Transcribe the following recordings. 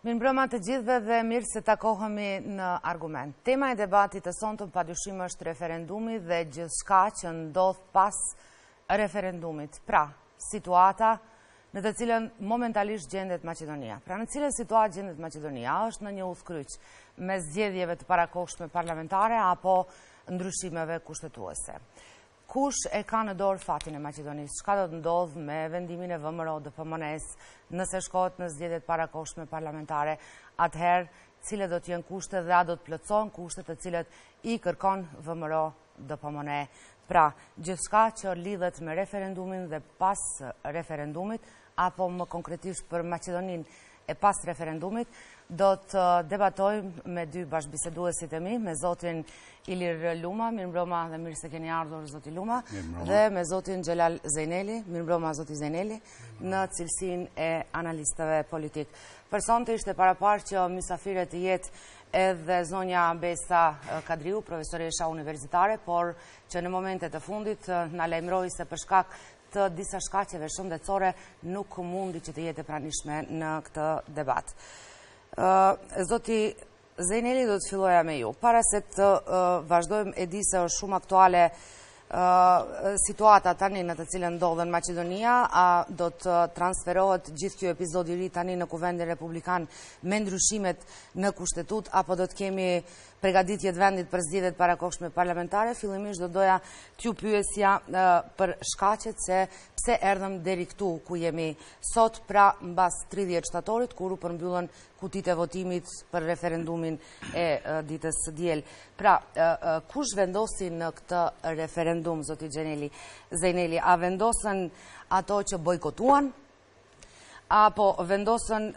Mirëmbrëma të gjithëve dhe mirë se takohemi në argument. Tema e debatit të sonte padyshim është referendumi dhe gjithçka që ndodh pas referendumit. Pra, situata në të cilën momentalisht gjendet Maqedonia. Pra, në cilën situatë gjendet Maqedonia është në një udhkryq me zgjedhjeve të parakohshme parlamentare apo ndryshimeve kushtetuese. Kush e ka në dorë fatin e Maqedonisë? Çka do të ndodhë me vendimin e VMRO-DPMNE-s nëse shkohet në zgjedhjet parakohshme parlamentare? Atëherë, cilët do të jenë kushtet dhe a do të plotësohen kushtet të cilët i kërkon VMRO-DPMNE? Pra, gjithçka që lidhet me referendumin dhe pas referendumit, apo më konkretisht për Maqedoninë e pas referendumit, do të debatojmë me dy bashkëbiseduesit e mi, me zotin Ilir Luma, mirëmbrëma dhe mirë se keni ardhur zoti Luma, dhe me zotin Xhelal Zejneli, mirëmbrëma zoti Zejneli, në cilësinë e analistëve politik. Për sonte ishte paraparë që mysafire të jetë edhe zonja Besa Kadriu, profesoresha universitare, por që në momentet e fundit na lajmëroi se për shkak të disa shkaqeve shëndetësore nuk mundi që të jetë e pranishme në këtë debat. Zoti Zejneli, do të filloja me ju. Para se të vazhdojmë, e di se është shumë aktuale situata tani në të cilën ndodhen Maqedonia, a do të transferohet gjithë kjo epizodi i ri tani në Kuvendin Republikan me ndryshimet në kushtetut, apo do të kemi përgatitjet vendit për zgjedhjet parakohshme parlamentare? Fillimisht do doja t'ju pyesja për shkaqet se pse erdhëm deri këtu ku jemi sot, pra mbas 30 shtatorit, kur u përmbyllën kutitë e votimit për referendumin e ditës së diel. Pra, kush vendosi në këtë referendum, zoti Zejneli? A vendosën ato që bojkotuan, apo vendosën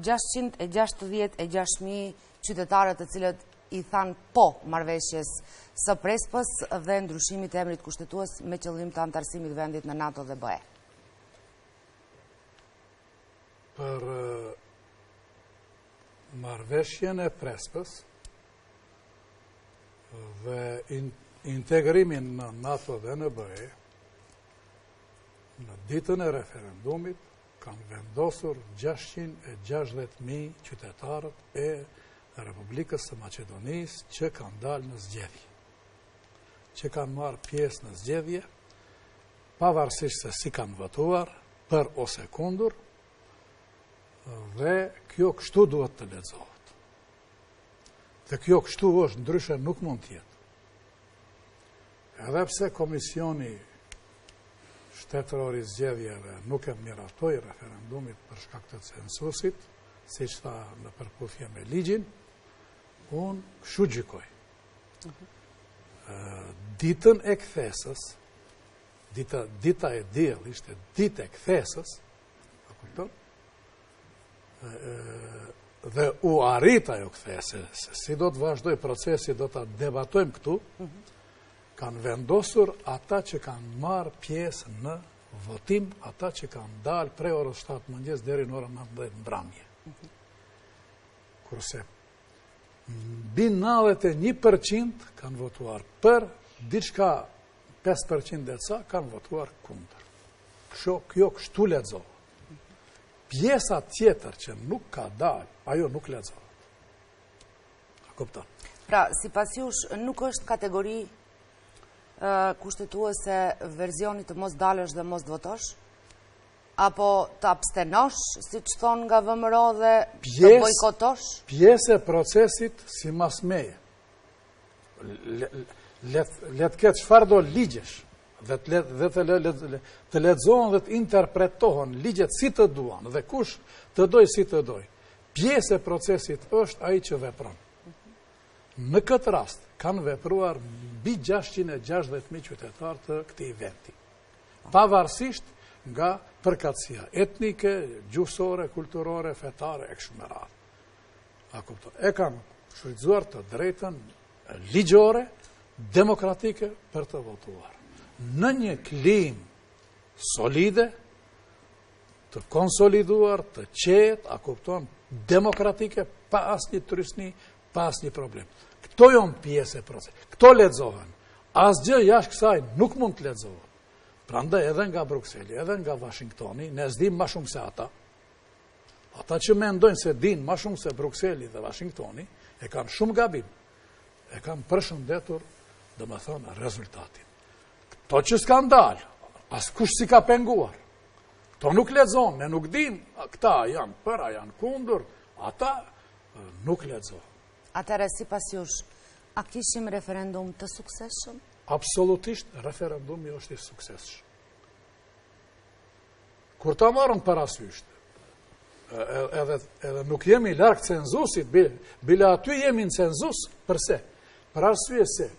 666.000 qytetarët të cilët i thanë po marrëveshjes së Prespës dhe ndryshimit e emrit kushtetues me qëllim të antarësimit vendit në NATO dhe BE? Për marrëveshjen e Prespës dhe integrimin në NATO dhe në BE, në ditën e referendumit kanë vendosur 660.000 qytetarët e Republikës së Maqedonisë që kanë dalë në zgjedhje, që kanë marrë pjesë në zgjedhje, pavarësisht se si kanë votuar, për ose kundër, dhe kjo kështu duhet të lexohet. Dhe kjo kështu është, ndryshe nuk mund të jetë. Edhe pse Komisioni Shtetëror i Zgjedhjeve nuk e miratoi referendumit për shkak të censusit, siç tha në përputhje me ligjin, unë kështu gjykoj. Ditën e kthesës, dita e diell ishte ditë e kthesës, a kupton? Dhe u arrit ajo kthesë, se si do të vazhdoj procesi, do ta debatojmë këtu. Kanë vendosur ata që kanë marrë pjesë në votim, ata që kanë dalë prej orës 7 mëngjes deri në orën 19 mbrëmje. Kurse mbi 91% kanë votuar për, diçka 5% e ca kanë votuar kundër. Kjo kështu lexohet. Pjesa tjetër që nuk ka dalë, ajo nuk lexohet. A kupton? Pra, sipas jush, nuk është kategori kushtetuese verzioni të mos dalësh dhe mos të votosh? Apo të abstenosh, si që thonë nga VMRO, dhe të bojkotosh? Pjesë e procesit si masmeje. Let ketë çfarë do ligjesh, dhe të lexohen dhe të interpretohen ligjet si të duan, dhe kush të doj si të doj. Pjesë e procesit është ai që vepron. Në këtë rast, kanë vepruar mbi 660.000 qytetarë të këtij vendi. Pavarësisht nga përkatësia etnike, gjuhësore, kulturore, fetare, e kështu me radhë. A kupton? E kanë shfrytzuar të drejtën ligjore, demokratike për të votuar. Në një klim solide, të konsoliduar, të qetë, a kupton, demokratike, pa asnjë trysni, pa asnjë problem. Këto janë pjesë e procesit. Këto lexohen. Asgjë jashtë kësaj nuk mund të lexohet. Prandaj edhe nga Brukseli, edhe nga Washingtoni, ne s'dim më shumë se ata. Ata që mendojnë se din ma shumë se Bruxelli dhe Washingtoni, e kanë shumë gabim. E kanë përshëndetur, dhe me thonë, rezultatin. To që s'kan dalë, as kush si ka penguar. To nuk lexon, ne nuk dim, këta janë përa, janë kundur, ata nuk lexon. Atëre, si pas jush, a kishim referendum të suksesshëm? Absolutisht, referendumi është i suksesshëm. Kur ta marrën parasysh, edhe nuk jemi larg cenzusit, bile aty jemi në cenzus, përse? Për arsye se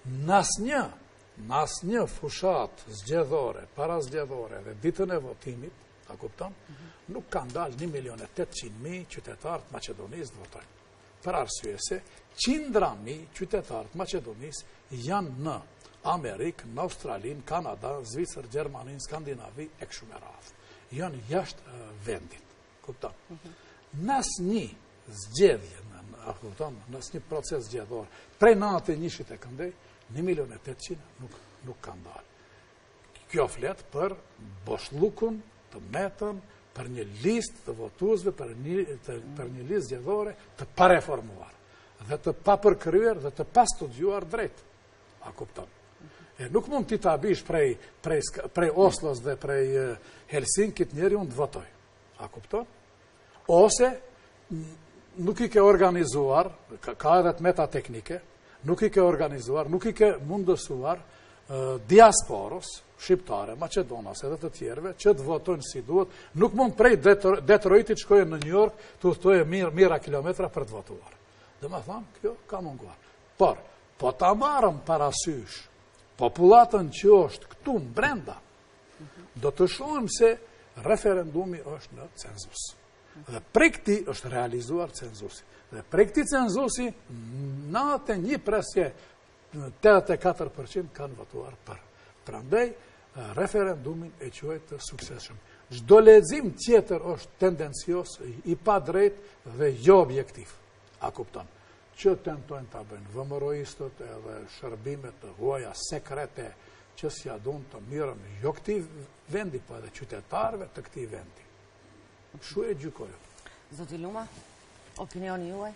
n'asnjë fushat zgjedhore, para zgjedhore dhe ditën e votimit, a kupton, nuk kanë dalë 1.800.000 qytetarë të Maqedonisë të votojnë. Për arsye se 100.000 qytetarë të Maqedonisë janë në Amerikë, në Australinë, Kanada, Zvicër, Gjermaninë, Skandinavi, e kështu me radhë. Janë jashtë vendit. Kupton? N'asnjë zgjedhje, n'asnjë proces zgjedhor, prej 91-shit e këndej, 1.800.000 nuk kanë dalë. Kjo flet për boshllukun të metën, për një listë të votuesve, për një listë zgjedhore të pareformuar, dhe të papërkryer dhe të pastudiuar drejt. A kupton? Nuk mund ti ta bish prej Oslos dhe prej Helsinkit njeri unë të votoj. A kupton? Ose nuk i ke organizuar, ka edhe të meta teknike, nuk i ke organizuar, nuk i ke mundësuar diasporos, shqiptare, Macedonas edhe të tjerve, që të votojnë si duhet, nuk mund prej Detroitit shkojnë në New York, të udhtojë mira kilometra për të votuar. Dhe me thamë, kjo ka munguar. Por, po ta marrëm parasysh populatën që është këtu në brenda, do të shohim se referendumi është në cenzus. Dhe prej këti është realizuar cenzusi. Dhe prej këti cenzusi, 84% kanë votuar për. Prandaj, referendumin e quajmë të suksesshëm. Çdo lexim tjetër është tendencios, i pa drejt dhe jo objektiv. A kupton? Që tentojnë ta bëjnë vëmërojistët edhe shërbimet të huaja sekrete që s'ja duan të mirën jo këtij vendi, po edhe qytetarëve të këtij vendi. Kështu e gjykojë. Zoti Luma, opinioni juaj?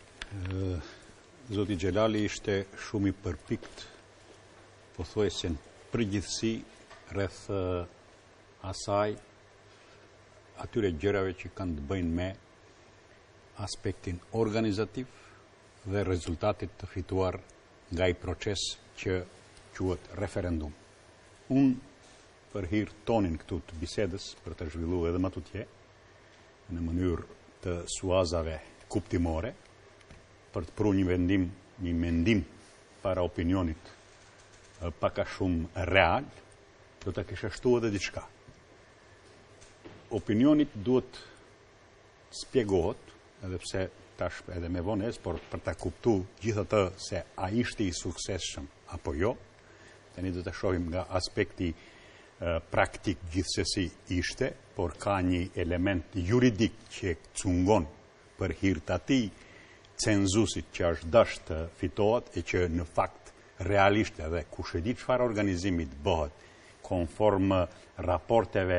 Zoti Xhelali ishte shumë i përpikt, pothuajse në përgjithësi rreth asaj atyre gjërave që kanë të bëjnë me aspektin organizativ dhe rezultatit të fituar nga i proces që quhet referendum. Unë për hir tonin këtu të bisedës për të zhvilluar edhe më tutje në mënyrë të suazave kuptimore për të pru një mendim para opinionit paka shumë real, do të kisha shtu edhe diçka. Opinionit duhet spjegohet, edhe pse tash edhe me vones, por për ta kuptu gjithatë se a ishte i suksesshëm apo jo, tani do të shohim nga aspekti praktik gjithsesi ishte, por ka një element juridik që cungon për hir të atij cenzusit që është dash të fitohet e që në fakt realisht edhe kush e di çfarë organizimit bëhet konform raporteve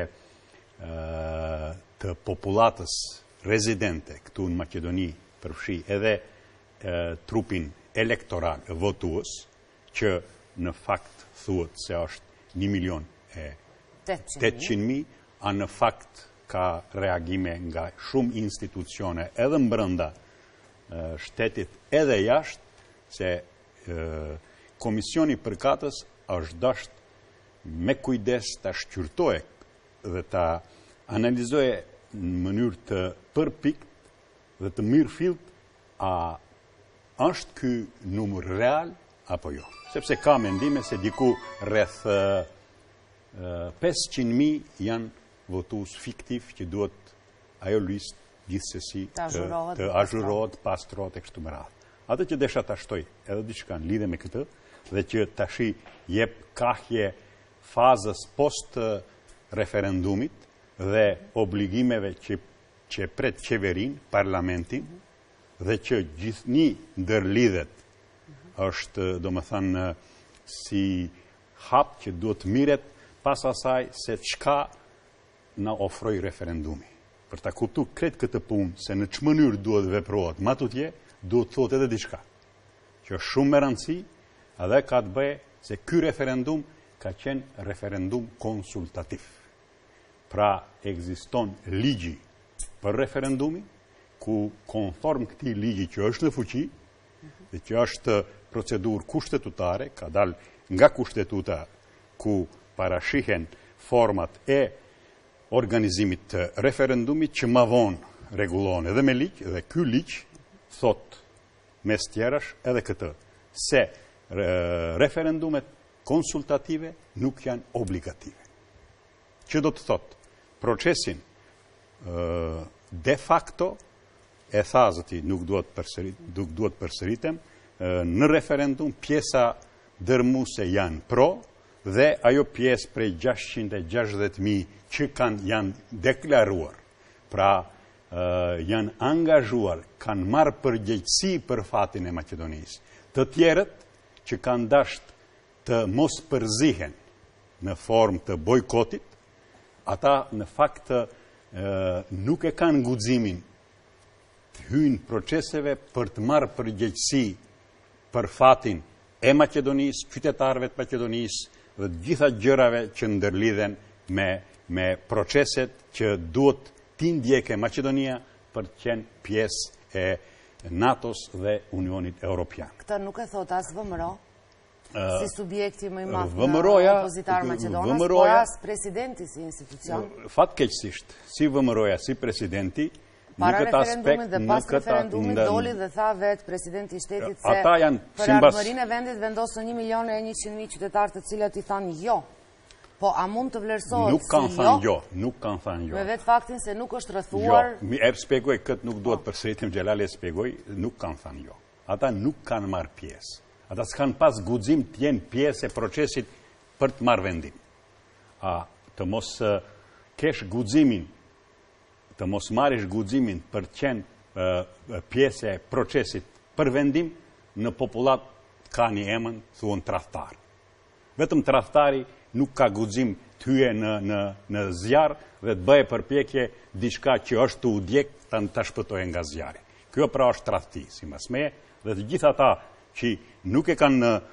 të popullatës rezidente këtu në Maqedoni, përfshi edhe trupin elektoral votues, që në fakt thuhet se është 1.800.000, a në fakt ka reagime nga shumë institucione edhe brenda shtetit edhe jashtë, se Komisioni përkatës është dashur me kujdes ta shqyrtoje dhe ta analizoje në mënyrë të përpikt dhe të mirëfillt a është ky numër real apo jo. Sepse ka mendime se diku rreth 500.000 janë votues fiktiv që duhet ajo listë gjithsesi të azhurohet, pastrohet e kështu me radhë. Atë që desha ta shtoj edhe diçka në lidhje me këtë dhe që tashi jep kahje fazës post referendumit dhe obligimeve që pret qeverin, parlamentin, dhe që gjithnjë ndërlidhet është, domethënë, si hap që duhet miret pas asaj se çka na ofroi referendumi. për ta kuptu kretë këtë punë, se në që mënyrë duhet veprohet, ma tutje, duhet thot edhe diçka. Që është shumë me rëndësi, edhe ka të bëje se ky referendum ka qenë referendum konsultativ. Pra, ekziston ligji për referendumi, ku konform këtij ligji që është në fuqi, dhe që është procedurë kushtetutare, ka dalë nga kushtetuta ku parashihen format e organizimit të referendumit që ma vonë regulon edhe me ligj, dhe ky ligj thot mes tjerash edhe këtë, se referendumet konsultative nuk janë obligative. Që do të thot, procesin de facto e thazëti nuk duhet përsëritem, në referendum pjesa dërmuese janë pro, dhe ajo pjesë prej 660.000 që janë deklaruar, pra janë angazhuar, kanë marrë përgjegjësi për fatin e Maqedonisë. Të tjerët që kanë dashur të mos përzihen në formë të bojkotit, ata në fakt nuk e kanë guximin të hyjnë proceseve për të marrë përgjegjësi për fatin e Maqedonisë, qytetarëve të Maqedonisë dhe të gjitha gjërave që ndërlidhen me proceset që duhet t'i ndjekë Maqedonia për të qenë pjesë e NATO-s dhe Unionit Evropian. Këtë nuk e thot as VMRO, si subjekti më i madh opozitar Maqedonës, por as presidenti si institucion. Fatkeqësisht, si VMRO-ja, si presidenti, para referendumit dhe pas referendumit doli dhe tha vetë presidenti i shtetit se për ardhmërinë e vendit vendosën 1.100.000 qytetarë të cilët i thanë jo. Po a mund të vlerësohet nuk kanë si thënë jo? Nuk kanë thënë jo. Me vetë faktin se nuk është rrethuar. Jo, e shpjegoj këtë, nuk duhet përsëritim Xhelali e shpjegoj, nuk kanë thënë jo. Ata nuk kanë marrë pjesë. Ata s'kan pas guxim të jenë pjesë e procesit për të marrë vendim. Të mos kesh guximin, të mos marrish guximin për të qenë pjesë e procesit për vendim, në popullat ka një emër, thuan tradhtar. Vetëm tradhtari nuk ka guxim të hyje në zjarr dhe të bëjë përpjekje diçka që është të udjek ta shpëtojë nga zjarri. Kjo pra është tradhti, sipas meje, dhe të gjithë ata që nuk e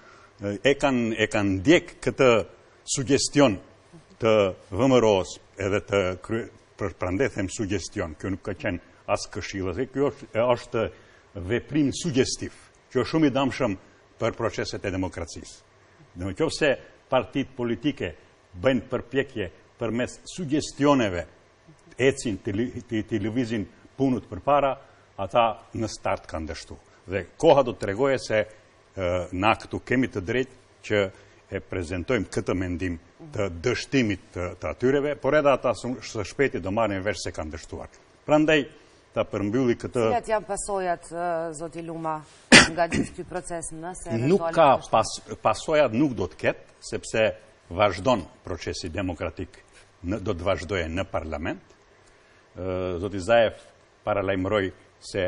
kanë ndjek këtë suggestion të VMRO-s edhe të prandaj them suggestion, kjo nuk ka qenë as këshillë, kjo është veprim suggestiv, që është shumë i damshëm për proceset e demokracisë. Nëse partitë politike bëjnë përpjekje përmes suggestioneve, ecin të lëvizin punët përpara, ata në start kanë dështu. Dhe koha do të tregojë se na këtu kemi të drejtë që e prezentojmë këtë mendim të dështimit të atyreve, por edhe ata së shpejti do marrin vesh se kanë dështuar. Prandaj ta përmbylli këtë. Cilat janë pasojat, zoti Luma, nga gjithë ky proces, nëse nuk ka pasojat, nuk do të ketë, sepse vazhdon procesi demokratik, do të vazhdojë në parlament. Zoti Zaev paralajmëroi se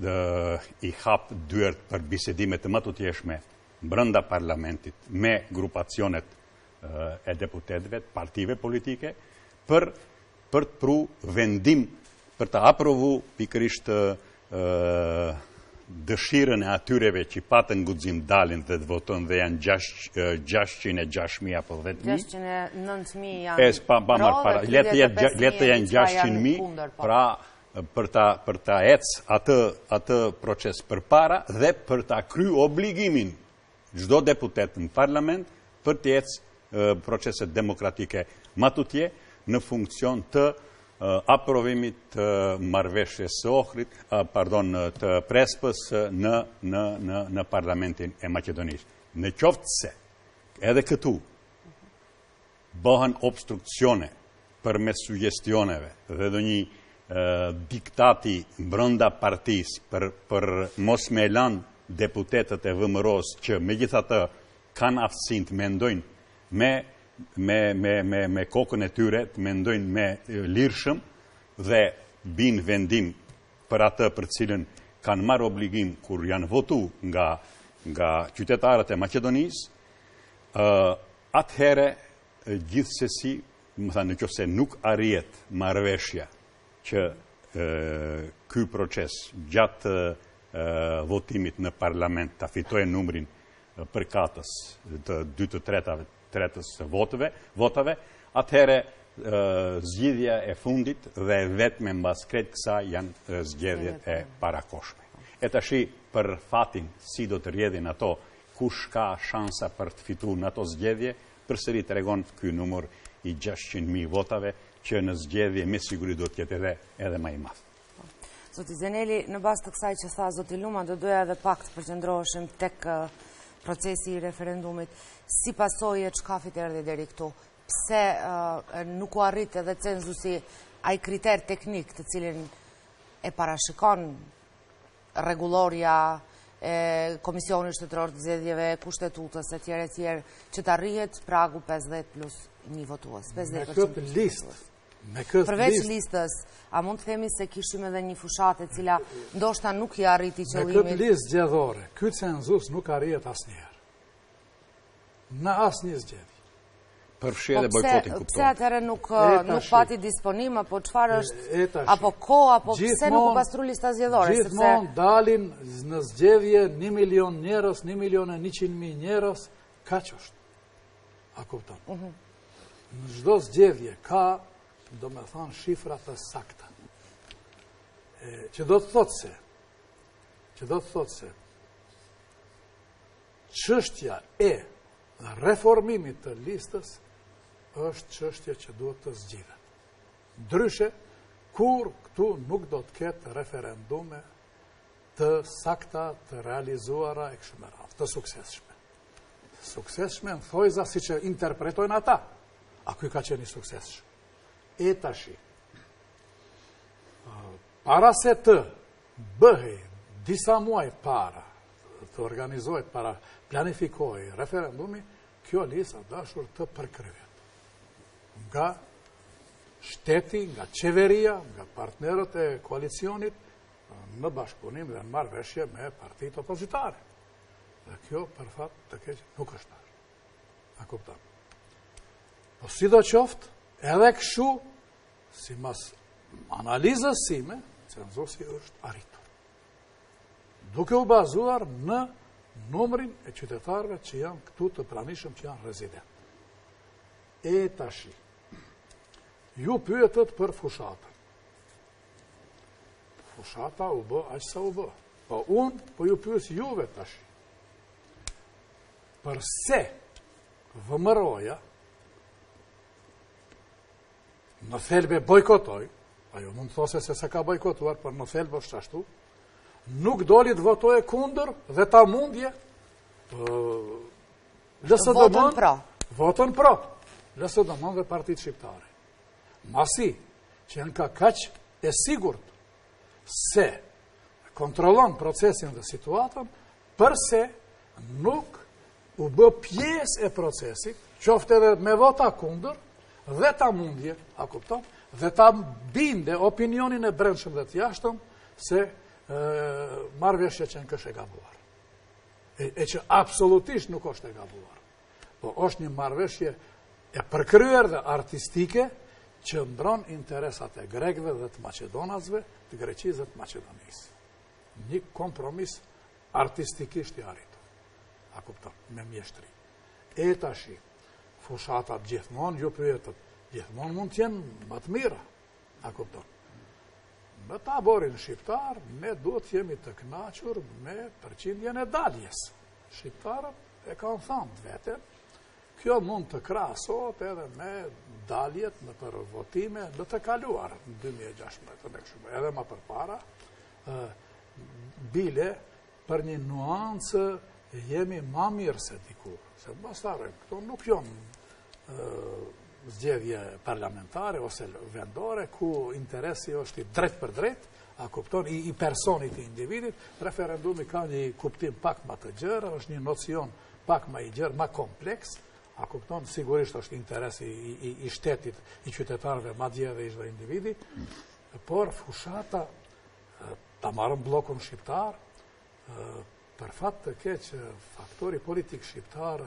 i hap dyert për bisedime të matutjeshme brenda parlamentit me grupacionet e deputetëve, partive politike, për të pru vendim, për të aprovu pikërisht dëshirën e atyreve që patën guxim dalin dhe të votojnë dhe janë 606.000 apo 10.000. 609.000 janë letë janë 600.000, pra për ta ecë atë proces përpara dhe për ta kry obligimin çdo deputet në parlament për të ecë proceset demokratike matutje në funksion të aprovimit të marrëveshjes së Ohrit, të Prespës në parlamentin e Maqedonisë. Në qoftë se edhe këtu bëhen obstruksione përmes suggestioneve dhe do një diktati brenda partisë për mos me lanë deputetët e VMRO-s që megjithatë kanë aftësinë të mendojnë me kokën e tyre, të mendojnë me lirshëm dhe bin vendim për atë për cilën kanë marrë obligim kur janë votu nga qytetarët e Maqedonisë, atëherë gjithsesi, më thënë, nëse nuk arrihet marrëveshja që ky proces gjatë votimit në parlament ta fitojë numrin përkatës të 2/3 votave, atëherë zgjidhja e fundit dhe vetëm mbas krejt kësaj janë zgjedhjet e parakohshme. E tashi për fatin si do të rrjedhin ato, kush ka shansa për të fituar në ato zgjedhje, përsëri tregon ky numër i 600.000 votave që në zgjedhje me siguri do të jetë edhe më i madh. Zoti Zeneli, në bazë të kësaj që tha zoti Luma, do doja edhe pak të përqendroheshim tek procesi i referendumit. Si pasojë çkafit erdhi deri këtu? Pse nuk u arrit edhe cenzusi, ai kriter teknik të cilin e parashikon rregulloria e Komisionit Shtetëror të Zgjedhjeve, kushtetutës e tjerë, që të arrihet pragu 50+1 votues. 50%. Përveç listës, a mund të themi se kishim edhe një fushatë e cila ndoshta nuk i arriti qëllimit? Me këtë listë zgjedhore, ky cenzus nuk arrihet asnjëherë. Në asnjë zgjedhje. Përfshi edhe bojkotin kuptohet. Pse atëherë nuk pati disponim, apo çfarë është, apo kohë, apo pse nuk u pastru lista zgjedhore? Gjithmonë dalin në zgjedhje 1 milion njerëz, 1.100.000 njerëz, kaq është. A kupton? Në çdo zgjedhje ka, domethënë, shifra të sakta. Që do të thotë se çështja e reformimit të listës është çështje që duhet të zgjidhet. Ndryshe, kur këtu nuk do të ketë referendume të sakta, të realizuara e kështu me radhë, të suksesshme. Suksesshme në thojza si që interpretojnë ata, a ky ka qenë i suksesshëm. E tashi, para se të bëhej disa muaj para, të organizohet, para planifikohej referendumi, kjo listë dashur të përkryhet nga shteti, nga qeveria, nga partnerët e koalicionit, në bashkëpunim dhe në marrëveshje me partitë opozitare. Dhe kjo, për fat të keq, nuk është ashtu. A kupton? Po sidoqoftë, edhe kështu, sipas analizës sime, cenzusi është arritur. Duke u bazuar në numrin e qytetarëve që janë këtu të pranishëm, që janë rezident. E tashi, ju pyetët për fushatën. Fushata u bë aq sa u bë. Po unë po ju pyes juve tashi. Përse VMRO-ja në thelbe bojkotoi, ajo mund të thosë se ka bojkotuar, por në thelbe është ashtu, nuk doli të votojë kundër dhe ta mundje votën pro. LSDM dhe partitë shqiptare. Masi që janë ka kaq e sigurt se kontrollon procesin dhe situatën, përse nuk u bë pjesë e procesit, qofte edhe me vota kundër, dhe ta mundje, a kupton, dhe ta binde opinionin e brendshëm dhe të jashtëm se marrëveshja që në kështë e gabuar. E që absolutisht nuk është e gabuar. Po është një marrëveshje e përkryer dhe artistike që mbron interesat e grekëve dhe të maqedonasve, të Greqisë dhe të Maqedonisë. Një kompromis artistikisht i arritur. A kupton, me mjeshtri. E tashi, fushatat gjithmonë, ju pyetët, gjithmonë mund t'jenë më të mira. A kupton. Në taborin shqiptar, ne duhet jemi të kënaqur me përqindjen e daljes. Shqiptarët e kanë thënë vete, kjo mund të krahasohet edhe me daljet në për votime në të kaluar, në 2016, edhe më përpara, bile për një nuancë jemi ma mirë se dikur. Se mbastare, këto nuk janë zgjedhje parlamentare ose vendore, ku interesi është i drejt për drejt, a kupton, i personit, i individit. Referendumi ka një kuptim pak ma të gjërë, është një nocion pak ma i gjërë, ma kompleks, a kupton, sigurisht është interesi i shtetit, i qytetarëve, ma dje dhe i çdo individi, por fushata, ta marrëm blokun shqiptar, për fat të keq, faktori politik shqiptar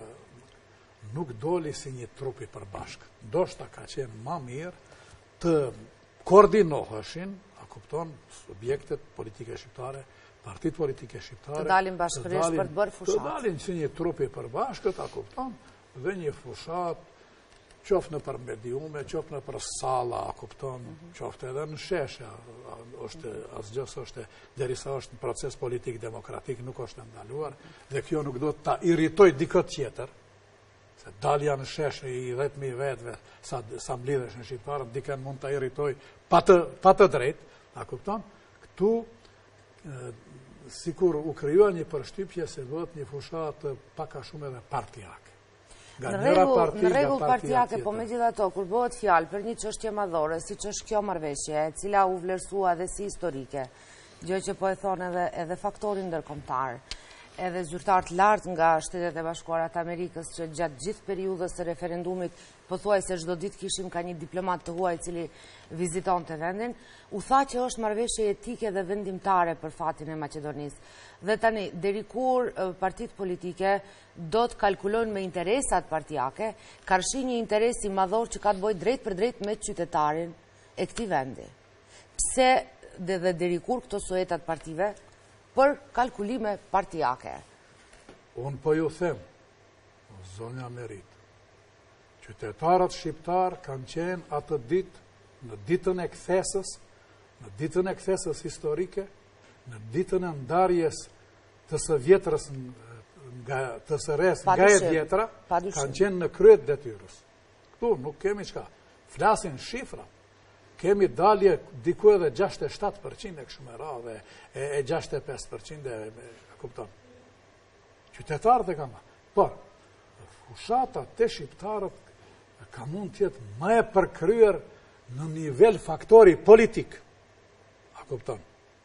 nuk doli si një trup i përbashkët. Ndoshta ka qenë ma mirë të koordinoheshin, a kupton, subjektet politike shqiptare, partit politike shqiptare, të dalin bashkërisht për të bërë fushat. Të dalin si një trupi përbashkët, a kupton, dhe një fushat, qoftë në për mediume, qoftë në për sala, a kupton, qoftë edhe në sheshe, asgjës është, derisa është në proces politik demokratik, nuk është ndaluar, dhe kjo nuk do të ta irritoj dikët tjetër, se dalja në sheshe i 10.000 vetëve, sa mblidhesh në shqiptarët, diken mund të irritoj pa të drejt, a kupton, këtu, sikur u kryua një përshtypje se vët një fushat paka shumë edhe partijake. Në rregull partijake, po me gjitha to, kur bëhet fjalë për një çështje madhore, si që është kjo marrëveshje, e cila u vlerësua dhe si historike, gjë që po e thonë edhe faktorin ndërkombëtar, edhe zyrtar të lartë nga Shtetet e Bashkuara të Amerikës që gjatë gjithë periudhës së referendumit, pothuajse çdo ditë kishim ka një diplomat të huaj i cili vizitonte vendin, u tha që është marrëveshje etike dhe vendimtare për fatin e Maqedonisë. Dhe tani, deri kur partitë politike do të kalkulojnë me interesat partijake, karshi një interesi madhor që ka të bëjë drejt për drejt me qytetarin e këtij vendi. Pse dhe deri kur këto suetat partive për kalkulime partijake? Unë po ju them, zonja Merit, qytetarët shqiptar kanë qenë atë ditë, në ditën e kthesës historike, në ditën e ndarjes të së vjetrës të së res nga e vjetra, kanë qenë në kryet detyrës. Këtu nuk kemi qka. Flasin shifra. Kemi dalje diku edhe 67% e këshume ra dhe e 65% e kupton. Qytetarët e kanë. Por, fushata të shqiptarët ka mund tjetë më e përkryer në nivel faktori politik. A kupton?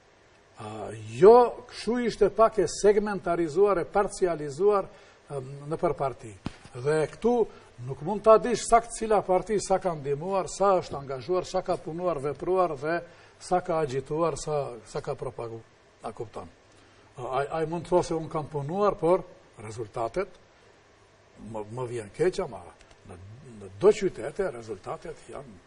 Jo, këshu ishte pak e segmentarizuar, e parcializuar në për parti. Dhe këtu nuk mund të adish sakt cila parti sa ka ndihmuar, sa është angazhuar, sa ka punuar, vepruar dhe sa ka agjituar, sa ka propaguar. A kupton? Ai mund të thosë unë kam punuar, por rezultatet më vjen keqa, ma në do qytete rezultatet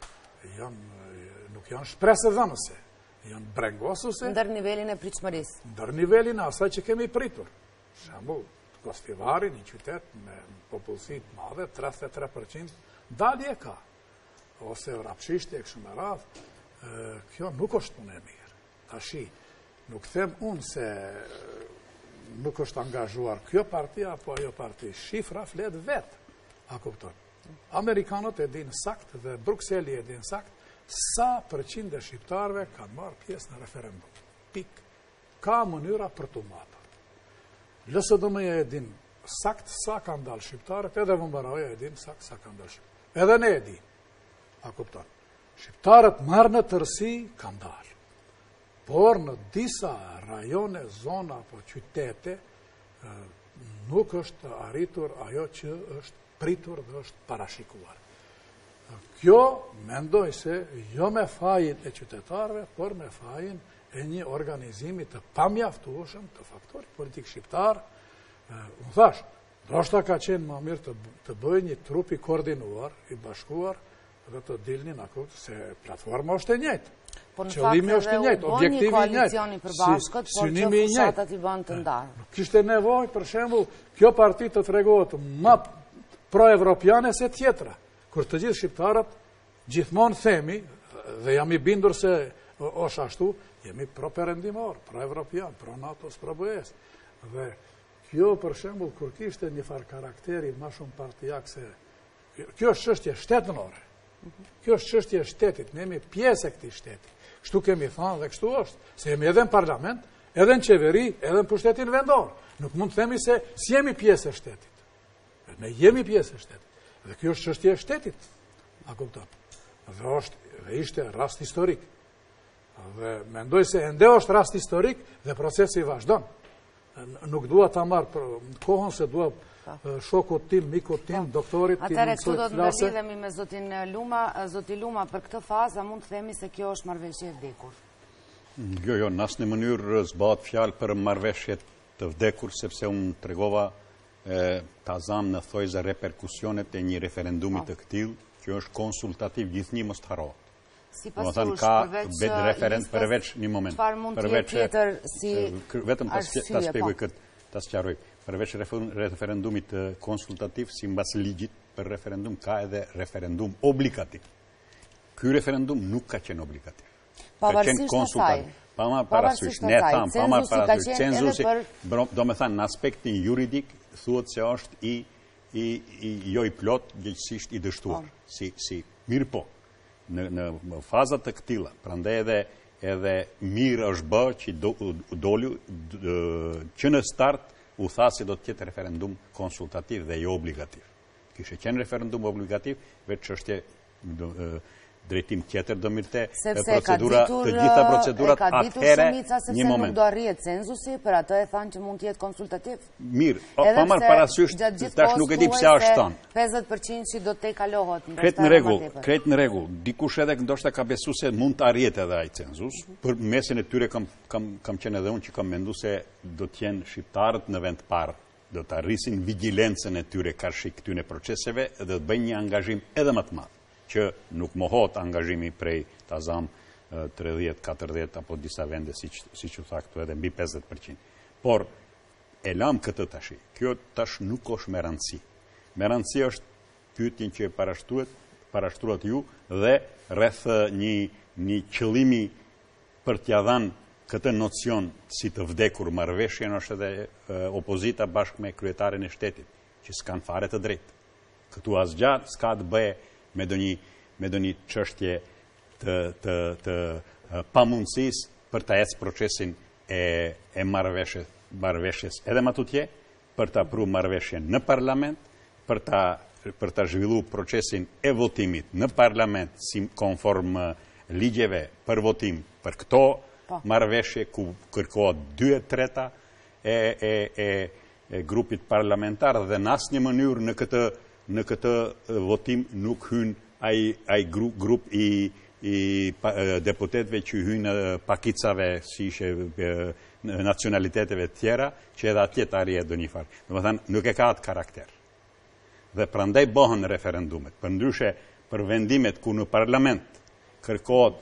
nuk janë shpresë dhënëse. Janë brengosuse. Ndër nivelin e pritshmërisë. Ndër nivelin e asaj që kemi pritur. Shembull, Gostivari, një qytet me popullsi të madhe, 33% dalje ka. Ose Vrapshishtje e kështu me radhë. Kjo nuk është punë e mirë. Tashi, nuk them unë se nuk është angazhuar kjo parti apo ajo parti. Shifra flet vetë. A kupton? Amerikanët e dinë sakt dhe Brukseli e dinë sakt sa përqind e shqiptarve kanë marrë pjesë në referendum. Pik. Ka mënyra për të matur. LSDM-ja e din sakt sa kanë dalë shqiptarët, edhe VMBR-ja e din sakt sa kanë dalë shqiptarët. Edhe ne e di. A kupton? Shqiptarët marrë në tërsi kanë dalë. Por në disa rajone, zona apo qytete nuk është arritur ajo që është pritur dhe është parashikuar. Kjo mendoj se jo me fajin e qytetarëve, por me fajin e një organizimi të pamjaftueshëm të faktorit politik shqiptar. Unë thash, ndoshta ka qenë më mirë të bëjë një trup i koordinuar, i bashkuar, dhe të dilnin akut se platforma është e njëjtë. Qëllimi është i njëjtë, objektivi i njëjtë. Koalicioni përbashkët, por që fushatat i bën të ndarë. Nuk kishte nevojë, për shembull, kjo parti të tregohet më pro-evropiane se tjetra. Kur të gjithë shqiptarët, gjithmonë themi, dhe jam i bindur se është ashtu, jemi pro-perëndimor, pro-evropian, pro-NATO-s, pro-BE-s. Dhe kjo, për shembull, kur kishte një farë karakteri më shumë partijak se... Kjo është çështje shtetënore. Kjo është çështje e shtetit, ne jemi pjesë e këtij shteti. Kështu kemi thënë dhe kështu është, se jemi edhe në parlament, edhe në qeveri, edhe në pushtetin vendor. Nuk mund të themi se si jemi pjesë e shtetit. Ne jemi pjesë e shtetit. Dhe kjo është çështje e shtetit. A kupton? Dhe ishte rast historik. Dhe mendoj se ende është rast historik dhe procesi vazhdon. Nuk dua ta marr kohën se dua shokut tim, mikut tim, doktorit tim. Atëherë këtu do të ndalidhemi me zotin Luma. Zoti Luma, për këtë fazë mund të themi se kjo është marrëveshje e vdekur. Jo, në asnjë mënyrë s'bëhet fjalë për marrëveshje të vdekur, sepse unë tregova ta zam në thojze reperkusionet e një referendumit të këtill, që është konsultativ, gjithnjë mos të harrohet. Si pasush, përveç një moment. Çfarë mund të jetë tjetër si vetëm ta shpjegoj këtë, ta sqaroj. Përveç referendumit konsultativ, si mbas ligjit për referendum ka edhe referendum obligativ. Ky referendum nuk ka qenë obligativ. Pavarësisht asaj. Parasysh, ne tham, parasysh, cenzusi, do me thanë, në aspektin juridik, thuhet se është jo i plot, gjëqësisht i dështuar. Si mirë po, në fazat të këtilla, prandaj edhe mirë është bë që dolu që në start u tha se do të jetë referendum konsultativ dhe jo obligativ. Kishe qenë referendum obligativ, vetë çështje drejtim tjetër do mirëte procedura, të gjitha procedurat atëhere një moment. Nuk do arrihet cenzusi, për atë e thanë që mund të jetë konsultativ. Mirë, pa marrë parasysh, tash nuk e di pse është thënë. 50% që do të kalohet. Kret në rregull. Dikush edhe ndoshta ka besuar se mund të arrihet edhe ai cenzus. Për mesin e tyre kam qenë edhe unë që kam menduar se do të jenë shqiptarët në vend parë. Do të arrisin vigjilencën e tyre karshi këtyre proceseve dhe të bëjnë një angazhim edhe më të madh, që nuk mohot angazhimi prej tazam 30, 40 apo disa vende, si që tha këtu edhe mbi 50%. Por, e lam këtë tashi. Kjo tash nuk është me rëndësi. Me rëndësi është pyetjen që parashtruat ju dhe rreth një qëllimi për t'ia dhënë këtë nocion si të vdekur marrëveshjen është edhe opozita bashkë me kryetarin e shtetit, që s'kan fare të drejtë. Këtu asgjë s'ka të bëje me do një çështje të pamundësisë për ta ecë procesin e marrëveshjes edhe më tutje, për ta pru marrëveshjen në parlament, për ta zhvillu procesin e votimit në parlament si konform ligjeve për votim për këto marrëveshje ku kërkohet 2/3 e grupit parlamentar dhe në asnjë mënyrë në këtë votim nuk hyn ai grup i deputetëve që hynë pakicave si ishe nacionaliteteve tjera që edhe atje të arrihet do një farë. Domethënë nuk e ka atë karakter. Dhe prandaj bëhen referendumet. Përndryshe për vendimet ku në parlament kërkohet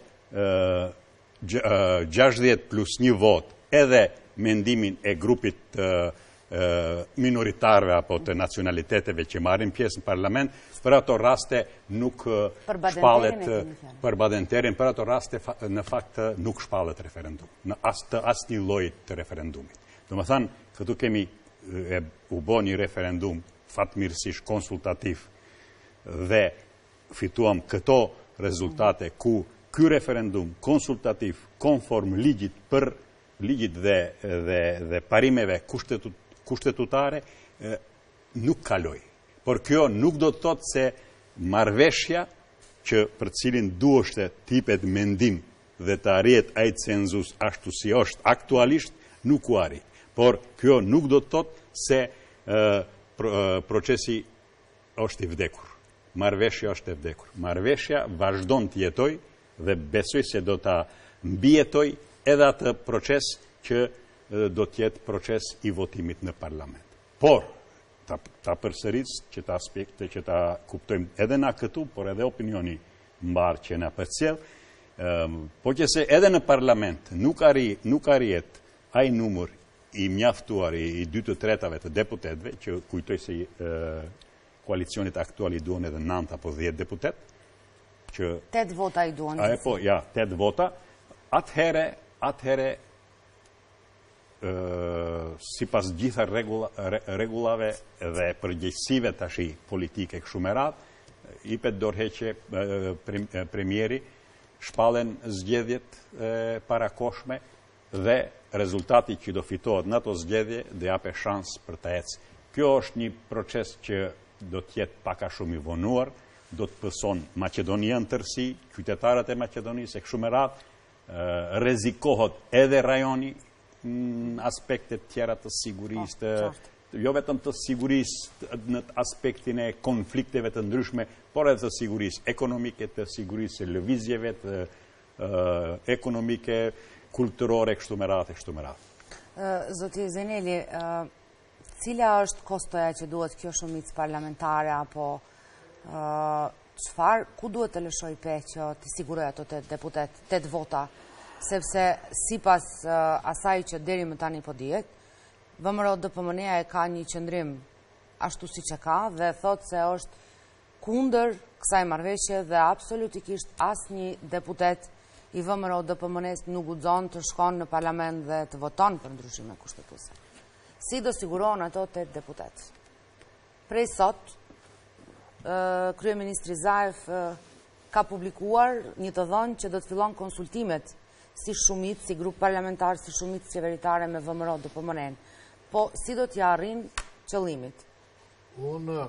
60 plus 1 vot edhe mendimin e grupit minoritarve apo të nacionaliteteve që marrin pjesë në parlament, për ato raste nuk shpallet për badenterin, për ato raste në fakt nuk shpallet referendum, në asnjë lloj të referendumit. Domethënë, këtu kemi u bë një referendum fatmirësisht konsultativ dhe fituam këto rezultate ku ky referendum konsultativ konform ligjit për ligjit dhe parimeve kushtetutare nuk kaloi. Por kjo nuk do të thotë se marrëveshja që për cilin duhet tipet mendim dhe të arrihet ai cenzus ashtu si është aktualisht nuk u arri. Por kjo nuk do të thotë se procesi është i vdekur. Marrëveshja është e vdekur. Marrëveshja vazhdon të jetoj dhe besoj se do ta mbijetoj edhe atë proces që do të jetë proces i votimit në parlament. Por, ta përsëris që ta aspekte që ta kuptojmë edhe na këtu, por edhe opinioni mbar që na përcjell, po që se edhe në parlament nuk arrihet ai numër i mjaftuar i 2/3 të deputetëve, që kujtoj se koalicionit aktual i duan edhe 9 apo 10 deputet, që 8 vota i duan. Po, ja, 8 vota. Atëhere sipas gjitha rregullave dhe përgjegjësive tashi politike kështu me radhë, jepet dorëheqje premieri, shpallen zgjedhjet parakoshme dhe rezultati që do fitohet në ato zgjedhje do japë shans për ta ecë. Kjo është një proces që do të jetë pak a shumë i vonuar, do të pëson Maqedonia në tërësi, qytetarët e Maqedonisë e kështu me radhë, rrezikohet edhe rajoni në aspektet tjera të sigurisë, jo vetëm të sigurisë në aspektin e konflikteve të ndryshme, por edhe të sigurisë ekonomike, të sigurisë lëvizjeve, të ekonomike, kulturore, kështu me radhë. Zoti Zeneli, cila është kostoja që duhet kjo shumicë parlamentare apo ku duhet të lëshoj pe që të siguroj ato 8 deputet, 8 vota, sepse sipas asaj që deri më tani po dihet, VMRO DPMN-ja e ka një qëndrim ashtu siç e ka dhe thot se është kundër kësaj marrëveshje dhe absolutikisht asnjë deputet i VMRO DPMN-s nuk guxon të shkon në parlament dhe të voton për ndryshime kushtetuese. Si do sigurohen ato 8 deputet? Prej sot, Kryeministri Zaev ka publikuar një të dhënë që do të fillon konsultimet si shumicë, si grup parlamentar, si shumicë qeveritare me VMRO DPMN. Po, si do t'ja arrin qëllimit? Unë,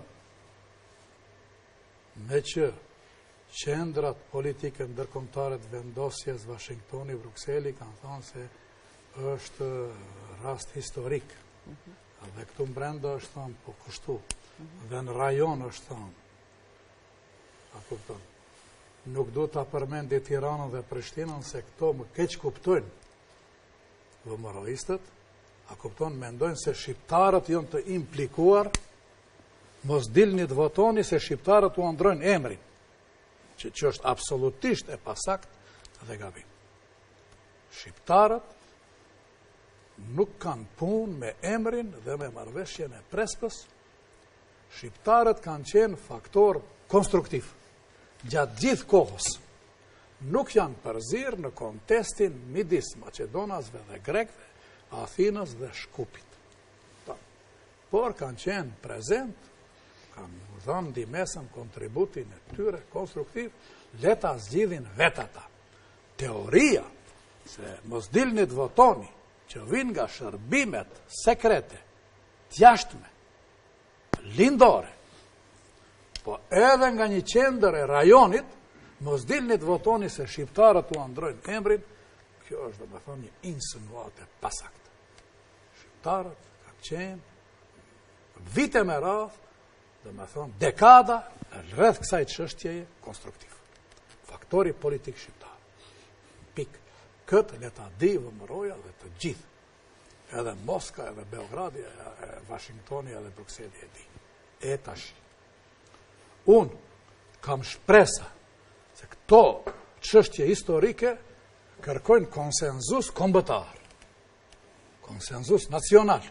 me që qendrat politike ndërkombëtare të vendosjes Washingtoni, Brukseli kanë thënë se është rast historik. Dhe këtu brenda është thënë po kështu. Dhe në rajon është thënë. A kupton? Nuk du ta përmendi Tiranën dhe Prishtinën se këto më keq kuptojnë VMRO-istët. A kupton, mendojnë se shqiptarët janë të implikuar, mos dilni të votoni se shqiptarët u ndrojnë emrin, që është absolutisht e pasakt dhe gabim. Shqiptarët nuk kanë punë me emrin dhe me marrëveshjen e Prespës. Shqiptarët kanë qenë faktor konstruktiv. Gjatë gjithë kohës nuk janë përzirë në kontestin midis Macedonasve dhe Grekëve, Athinës dhe Shkupit. Por kanë qenë prezent, kanë dhënë ndihmesën, kontributin e tyre konstruktiv, leta zgjidhin vetata. Teoria se mos dilni të votoni, që vinë nga shërbimet sekrete, t'jashtme, lindore, po edhe nga një qendër e rajonit, mos dilni të votoni se shqiptarët u ndrojnë emrin, kjo është dhe me thonë një insinuate pasakt. Shqiptarët kanë qenë vite me radhë, dhe me thonë dekada, rreth kësaj çështjeje konstruktiv. Faktori politik shqiptar. Pik. Këtë le ta di VMRO-ja dhe të gjithë. Edhe Moska, edhe Beogradi, Washingtoni, edhe Brukseli e di. E tash. Unë kam shpresa se këto çështje historike kërkojnë konsenzus kombëtar. Konsenzus nacional.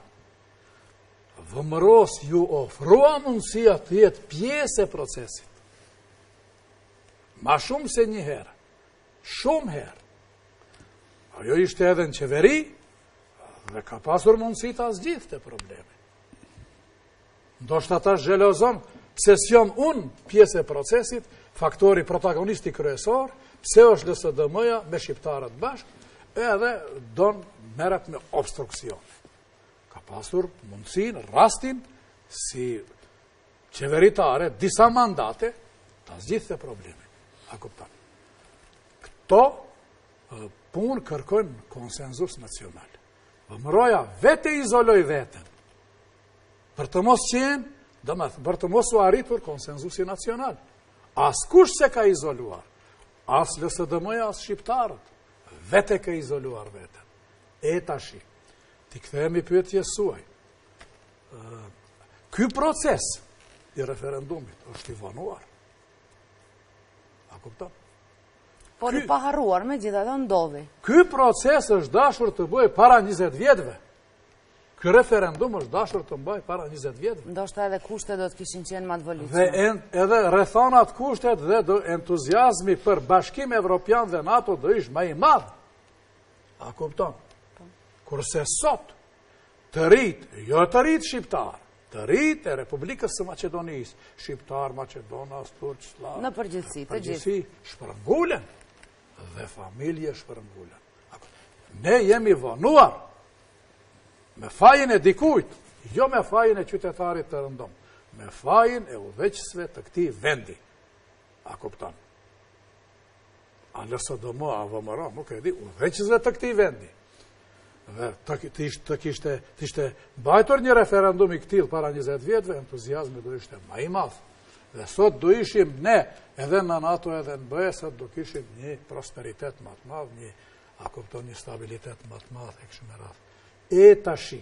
VMRO-s ju ofrua mundësia të jetë pjesë e procesit. Ma shumë se një herë. Shumë herë. Ajo ishte edhe në qeveri dhe ka pasur mundësi ta zgjidhte probleme. Ndoshta ata zhelozon pse s'jam unë pjesë e procesit, faktori protagonisti kryesor, pse është LSDM-ja me shqiptarët bashkë, edhe don merret me obstruksion. Ka pasur mundësin, rastin, si qeveritare, disa mandate, ta zgjidhte probleme. A kupton? Këto punë kërkojnë konsenzus nacional. VMRO-ja vete izoloj veten. Për të mos qenë, për të mos u arritur konsenzusi nacional. As kush se ka izoluar. As LSDM-ja, as shqiptarët. Vete ka izoluar veten. E tashi. Ti kthehemi pyetjes suaj. Ky proces i referendumit është i vonuar. A kupton? Por i paharruar me gjithatë ndodhi. Ky proces është dashur të bëjë para 20 vjetëve. Ky referendum është dashur të bëjë para 20 vjetëve. Ndoshta edhe kushtet do të kishin qenë më të volitshme. Dhe edhe rrethonat kushtet dhe entuziazmi për Bashkim Evropian dhe NATO do ishte më i madh. A kupton? Kurse sot të rritë, jo të rritë shqiptar, të rritë e Republikës së Maqedonisë, shqiptar, Maqedonas, Turq, Slav, në përgjithësi, të gjithë shpërngulen dhe familje shpërngulen. Ne jemi vonuar me fajin e dikujt, jo me fajin e qytetarit të rëndom, me fajin e udhëheqësve të këtij vendi. A kupton? A LSDM, a VMRO, nuk e di, udhëheqësve të këtij vendi. Dhe të kishte bajtur një referendum i këtil para 20 vjetëve, entuziazmi do ishte më i madh. Dhe sot do ishim ne, edhe në NATO edhe në BE, sot do kishim një prosperitet më të madh, një stabilitet më të madh e kështu me radhë. E tashi,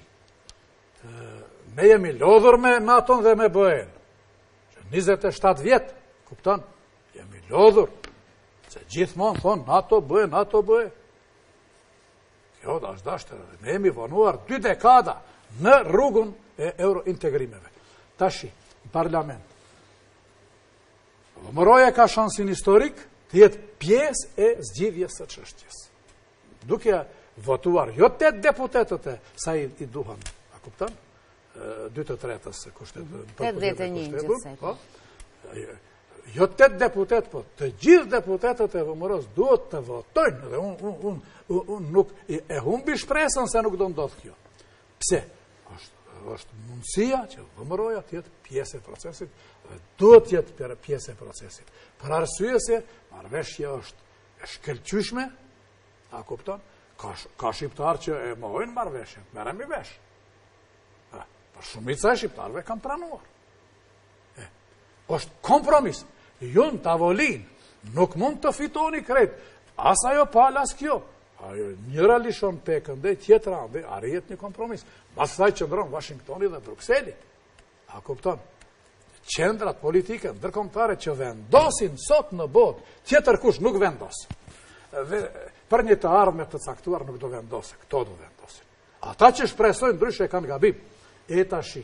ne jemi lodhur me NATO dhe me BE. 27 vjet, kupton? jemi lodhur, se gjithmonë thonë, NATO bëhe. Kjo da është dashtë, ne jemi vonuar 2 dekada në rrugën e eurointegrimeve. Tashi, parlament. Vëmëroja ka shansin historik të jetë pjesë e zgjidhjes së çështjes. Duke votuar jo 8 deputetët e sa i duhan, a kupton? 2/3 se kushtetë. 81 gjithsej. Jo 8 deputet, po të gjithë deputetët e Vëmëros duhet të votojnë dhe unë nuk e humbi shpresën se nuk do ndodhë kjo. Pse? Është mundësia që Vëmëroja të jetë pjesë e procesit dhe duhet të jetë pjesë e procesit. Për arsye se marrëveshja është e shkëlqyshme, a kupton? Ka shqiptarë që e mohojnë marrëveshjen, merremi vesh. Për shumica e shqiptarëve kanë pranuar. Është kompromis. Ju në tavolin nuk mund të fitoni krejt. As ajo pala as kjo. Ajo njëra lishon pekën dhe tjetra dhe arrijet një kompromis. Pastaj qëndron Washingtoni dhe Brukseli. A kupton? Qendrat politike ndërkombëtare që vendosin sot në botë, tjetër kush nuk vendos. Dhe për një të ardhme të caktuar nuk do vendose, këto do vendosin. Ata që shpresojnë ndryshe kanë gabim. E tashi,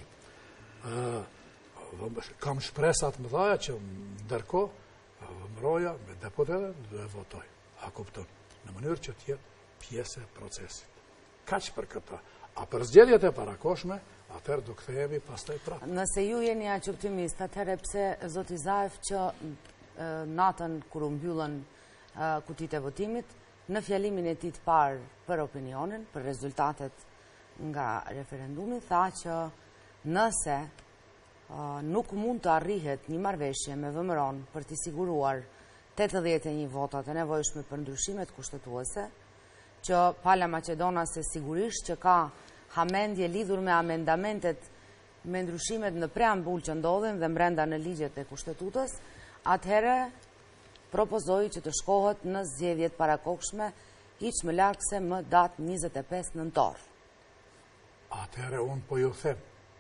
kam shpresat më dhaja që ndërko Vëmëroja me deputetët do e votoj. A kupton? Në mënyrë që tjetë pjesë e procesit. Kaq për këta. A për zgjedhjet e parakoshme, atëherë do kthehemi pastaj prapë. Nëse ju jeni aq optimist, atëherë pse zoti Zaev që natën kur u mbyllën kutitë e votimit, në fjalimin e tij të parë për opinionin, për rezultatet nga referendumi, tha që nëse nuk mund të arrihet një marrëveshje me Vëmëron për t'i siguruar 81 votat e nevojshme për ndryshimet kushtetuese, që Pala Maqedonase sigurisht që ka hamendje lidhur me amendamentet me ndryshimet në preambul që ndodhen dhe mbrenda në ligjet e kushtetutës, atëherë propozoi që të shkohet në zgjedhjet parakokshme hiç më larg se më datë 25 nëntor. Atëherë unë po ju them,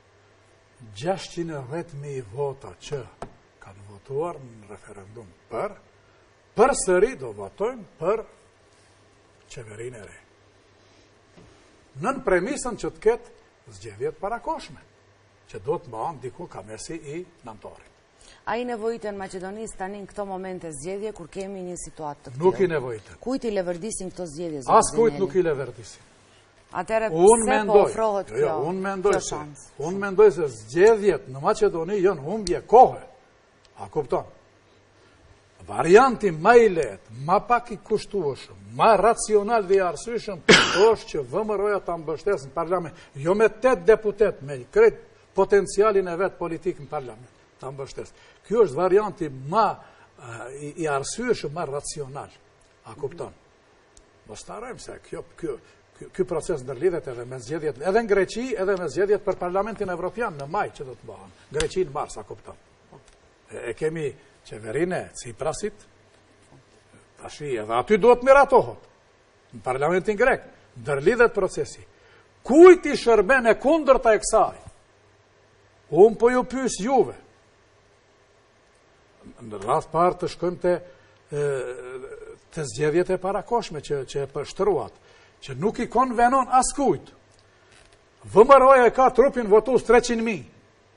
610.000 vota që kanë votuar në referendum për sëri do votojnë për qeverinë e re. Nën premisën që të ketë zgjedhjet parakoshme, që do të mbahen diku ka mesi i nëntorit. A i nevojitën Macedonisë tani në këto momente zgjedhje kur kemi një situatë të tillë? Nuk i nevojitën. Kujt i levërdisin këto zgjedhje? As kujt nuk i levërdisin. Atëherë pse po ofrohet kjo? Unë mendoj se zgjedhjet në Maqedoni janë humbje kohe. A kupton? Varianti më i lehtë, më pak i kushtueshëm, më racional dhe i arsyeshëm është që Vëmëroja ta mbështesë në parlament, jo me 8 deputet, me krejt potencialin e vet politik në parlament, ta mbështesë. Ky është varianti më i arsyeshëm, më racional. A kupton? Mos harrojmë se ky proces ndërlidhet edhe me zgjedhjet, edhe në Greqi, edhe me zgjedhjet për Parlamentin Evropian në maj që do të bëhen. Greqi në mars, a kupton? E kemi qeverinë e Ciprasit, tashi edhe aty duhet miratohet. Në Parlamentin grek, ndërlidhet procesi. Kujt i shërben e kundërta e kësaj? Unë po ju pyes juve. Në radh parë të shkojmë të zgjedhjet e parakoshme që e pështruat, që nuk i konvenon askujt. Vëmëroja e ka trupin votues 300.000.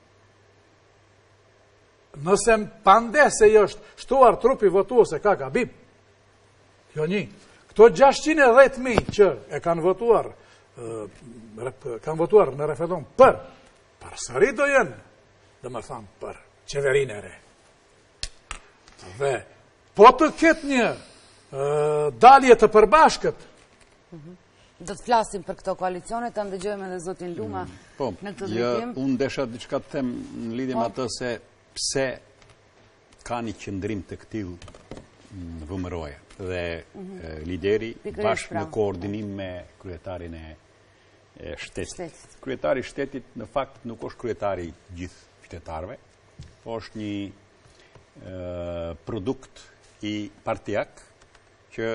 Nëse pande se i është shtuar trupi votues e ka gabim. Jo një. Këto 610.000 që e kanë votuar në referendum për sëri do jenë, dhe më thamë, për qeverinë e re. Dhe po të ketë një dalje të përbashkët. Do të flasim për këto koalicione, të ndëgjojmë edhe zotin Luma në këtë drejtim. Unë desha diçka të them në lidhje me atë se pse ka një qëndrim të këtill Vëmëroja dhe lideri bashkë në koordinim me kryetarin e shtetit. Kryetari i shtetit në fakt nuk është kryetari gjithë qytetarëve, po është një produkt i partijak që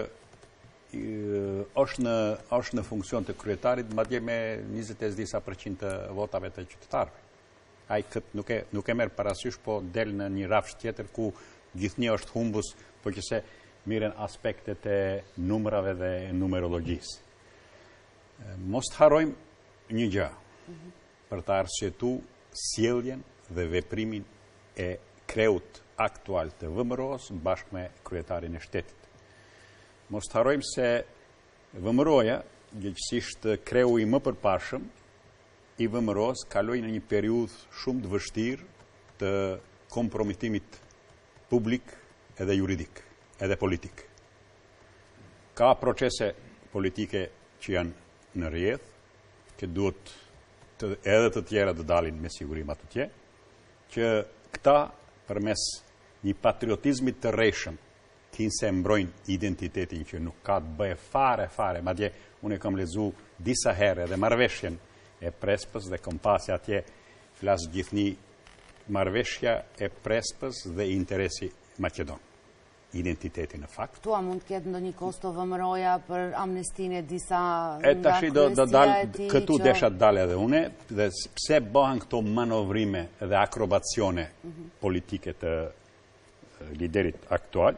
është në funksion të kryetarit, madje me 20% të votave të qytetarëve. Ai këtë nuk e merr parasysh, po del në një rafsh tjetër ku Gjithnjë është humbus, po që se miren aspektet e numrave dhe numerologjisë. Mos të harojmë një gjë, për të arsyetu sjelljen dhe veprimin e kreut aktual të VMRO-s bashkë me kryetarin e shtetit. Mos të harojmë se VMRO-ja, gjithësisht kreu i më përpashëm i VMRO-s, kaloi në një periudhë shumë të vështirë të kompromitimit publik edhe juridik, edhe politik. Ka procese politike që janë në rrjedhë, që duhet edhe të tjera të dalin me sigurim atë tje, që këta përmes një patriotizmit të rreshëm, kinë se mbrojnë identitetin që nuk ka të bëhe fare, madje unë e kam lezu disa herë edhe marrëveshjen e Prespës dhe kompasja atje flasë gjithni marrëveshja e Prespës dhe interesi Maqedon. Identiteti në fakt. Tua mund të ketë ndonjë kosto VMRO-ja për amnestinë e disa nga kryesia e tij. Këtu desha të dalë edhe une, dhe pse bëhen këto manovrime dhe akrobacione politike të liderit aktual,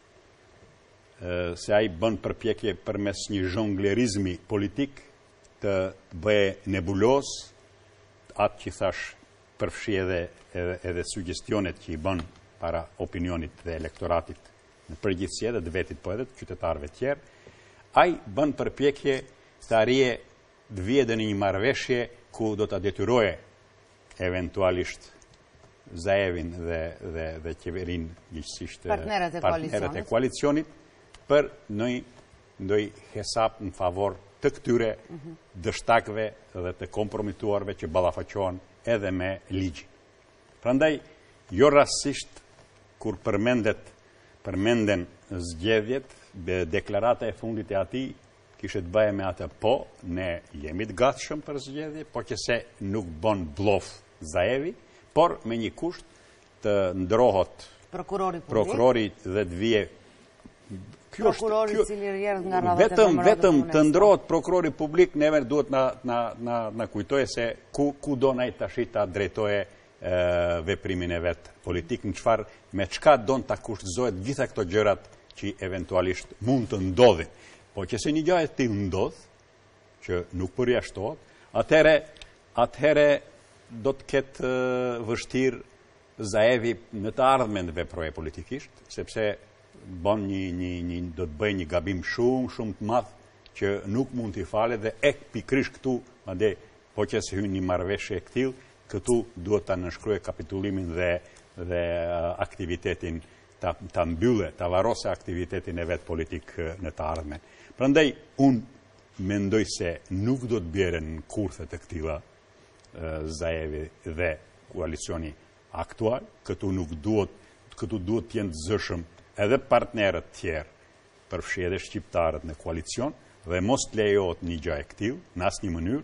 se ai bën përpjekje përmes një zhonglerizmi politik të bëhe nebuloz, atë që thash përfshi edhe suggestionet që i bën para opinionit dhe elektoratit në përgjithësi edhe të vetit po edhe të qytetarëve tjerë, ai bën përpjekje të arrije të vije në një marrëveshje ku do të detyroje eventualisht Zaevin dhe qeverin gjithësisht partnerët e koalicionit për ndoj hesap në favor të këtyre dështakve dhe të kompromituarve që ballafaqohen edhe me ligjin. Prandaj, jo rastësisht kur përmenden zgjedhjet, deklarata e fundit e atij kishte të bëje me atë po, ne jemi të gatshëm për zgjedhje, po që se nuk bën blof Zaevi, por me një kusht të ndrohet prokurori dhe të vije prokurori i cili rrjedh nga radhat e VMRO-s. Vetëm të ndrohet prokurori publik, neve duhet na kujtoje se ku do ai tash ta drejtoje veprimin e vet politik, me çka don ta kushtëzohet gjitha këto gjërat që eventualisht mund të ndodhin. Po që se një gjë e tillë ndodh, që nuk përjashtohet, atëherë do të ketë vështirë Zaevi në të ardhmen të veproje politikisht, sepse bën do të bëjë një gabim shumë të madh që nuk mund t'i falet dhe pikërisht këtu, madje po që se hyn një marrëveshje e tillë, këtu duhet ta nënshkruajë kapitulimin dhe aktivitetin ta mbyllë, ta varrosë aktivitetin e vet politik në të ardhmen. Prandaj unë mendoj se nuk do të bjerën në kurthe të këtilla Zaevi dhe koalicioni aktual, këtu duhet të jenë të zëshëm edhe partnerët tjerë, përfshi edhe shqiptarët në koalicion, dhe mos të lejohet një gjë e këtillë në asnjë mënyrë,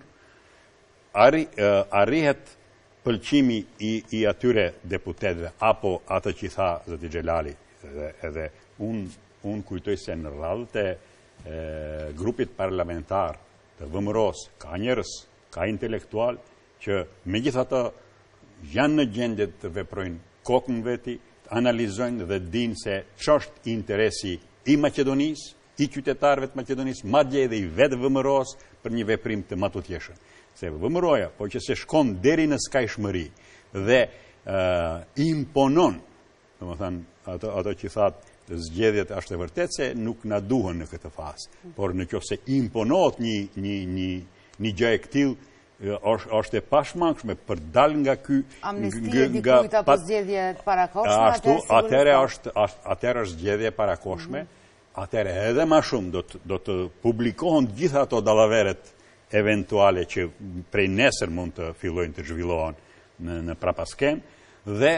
arrihet pëlqimi i atyre deputetëve, apo atë që tha zoti Xhelali, edhe unë kujtoj se në radhët e grupit parlamentar të VMRO-s ka njerëz, ka intelektual, që megjithatë janë në gjendje të veprojnë kokën veti, të analizojnë dhe dinë se ç'është interesi i Maqedonisë, i qytetarëve të Maqedonisë, madje edhe i vetë VMRO-s për një veprim të matutjeshëm. Se VMRO-ja, po që se shkon deri në skajshmëri dhe imponon, domethënë ato që thatë zgjedhjet është e vërtet se nuk na duhen në këtë fazë, por nëse imponohet një gjë e këtillë, është e pashmangshme për dal nga ky amnestia dikujt apo zgjedhje parakoshme, ashtu atëherë është zgjedhje parakoshme, atëherë edhe më shumë do të publikohen gjitha ato dallaveret eventuale që prej nesër mund të fillojnë të zhvillohen në prapaskem dhe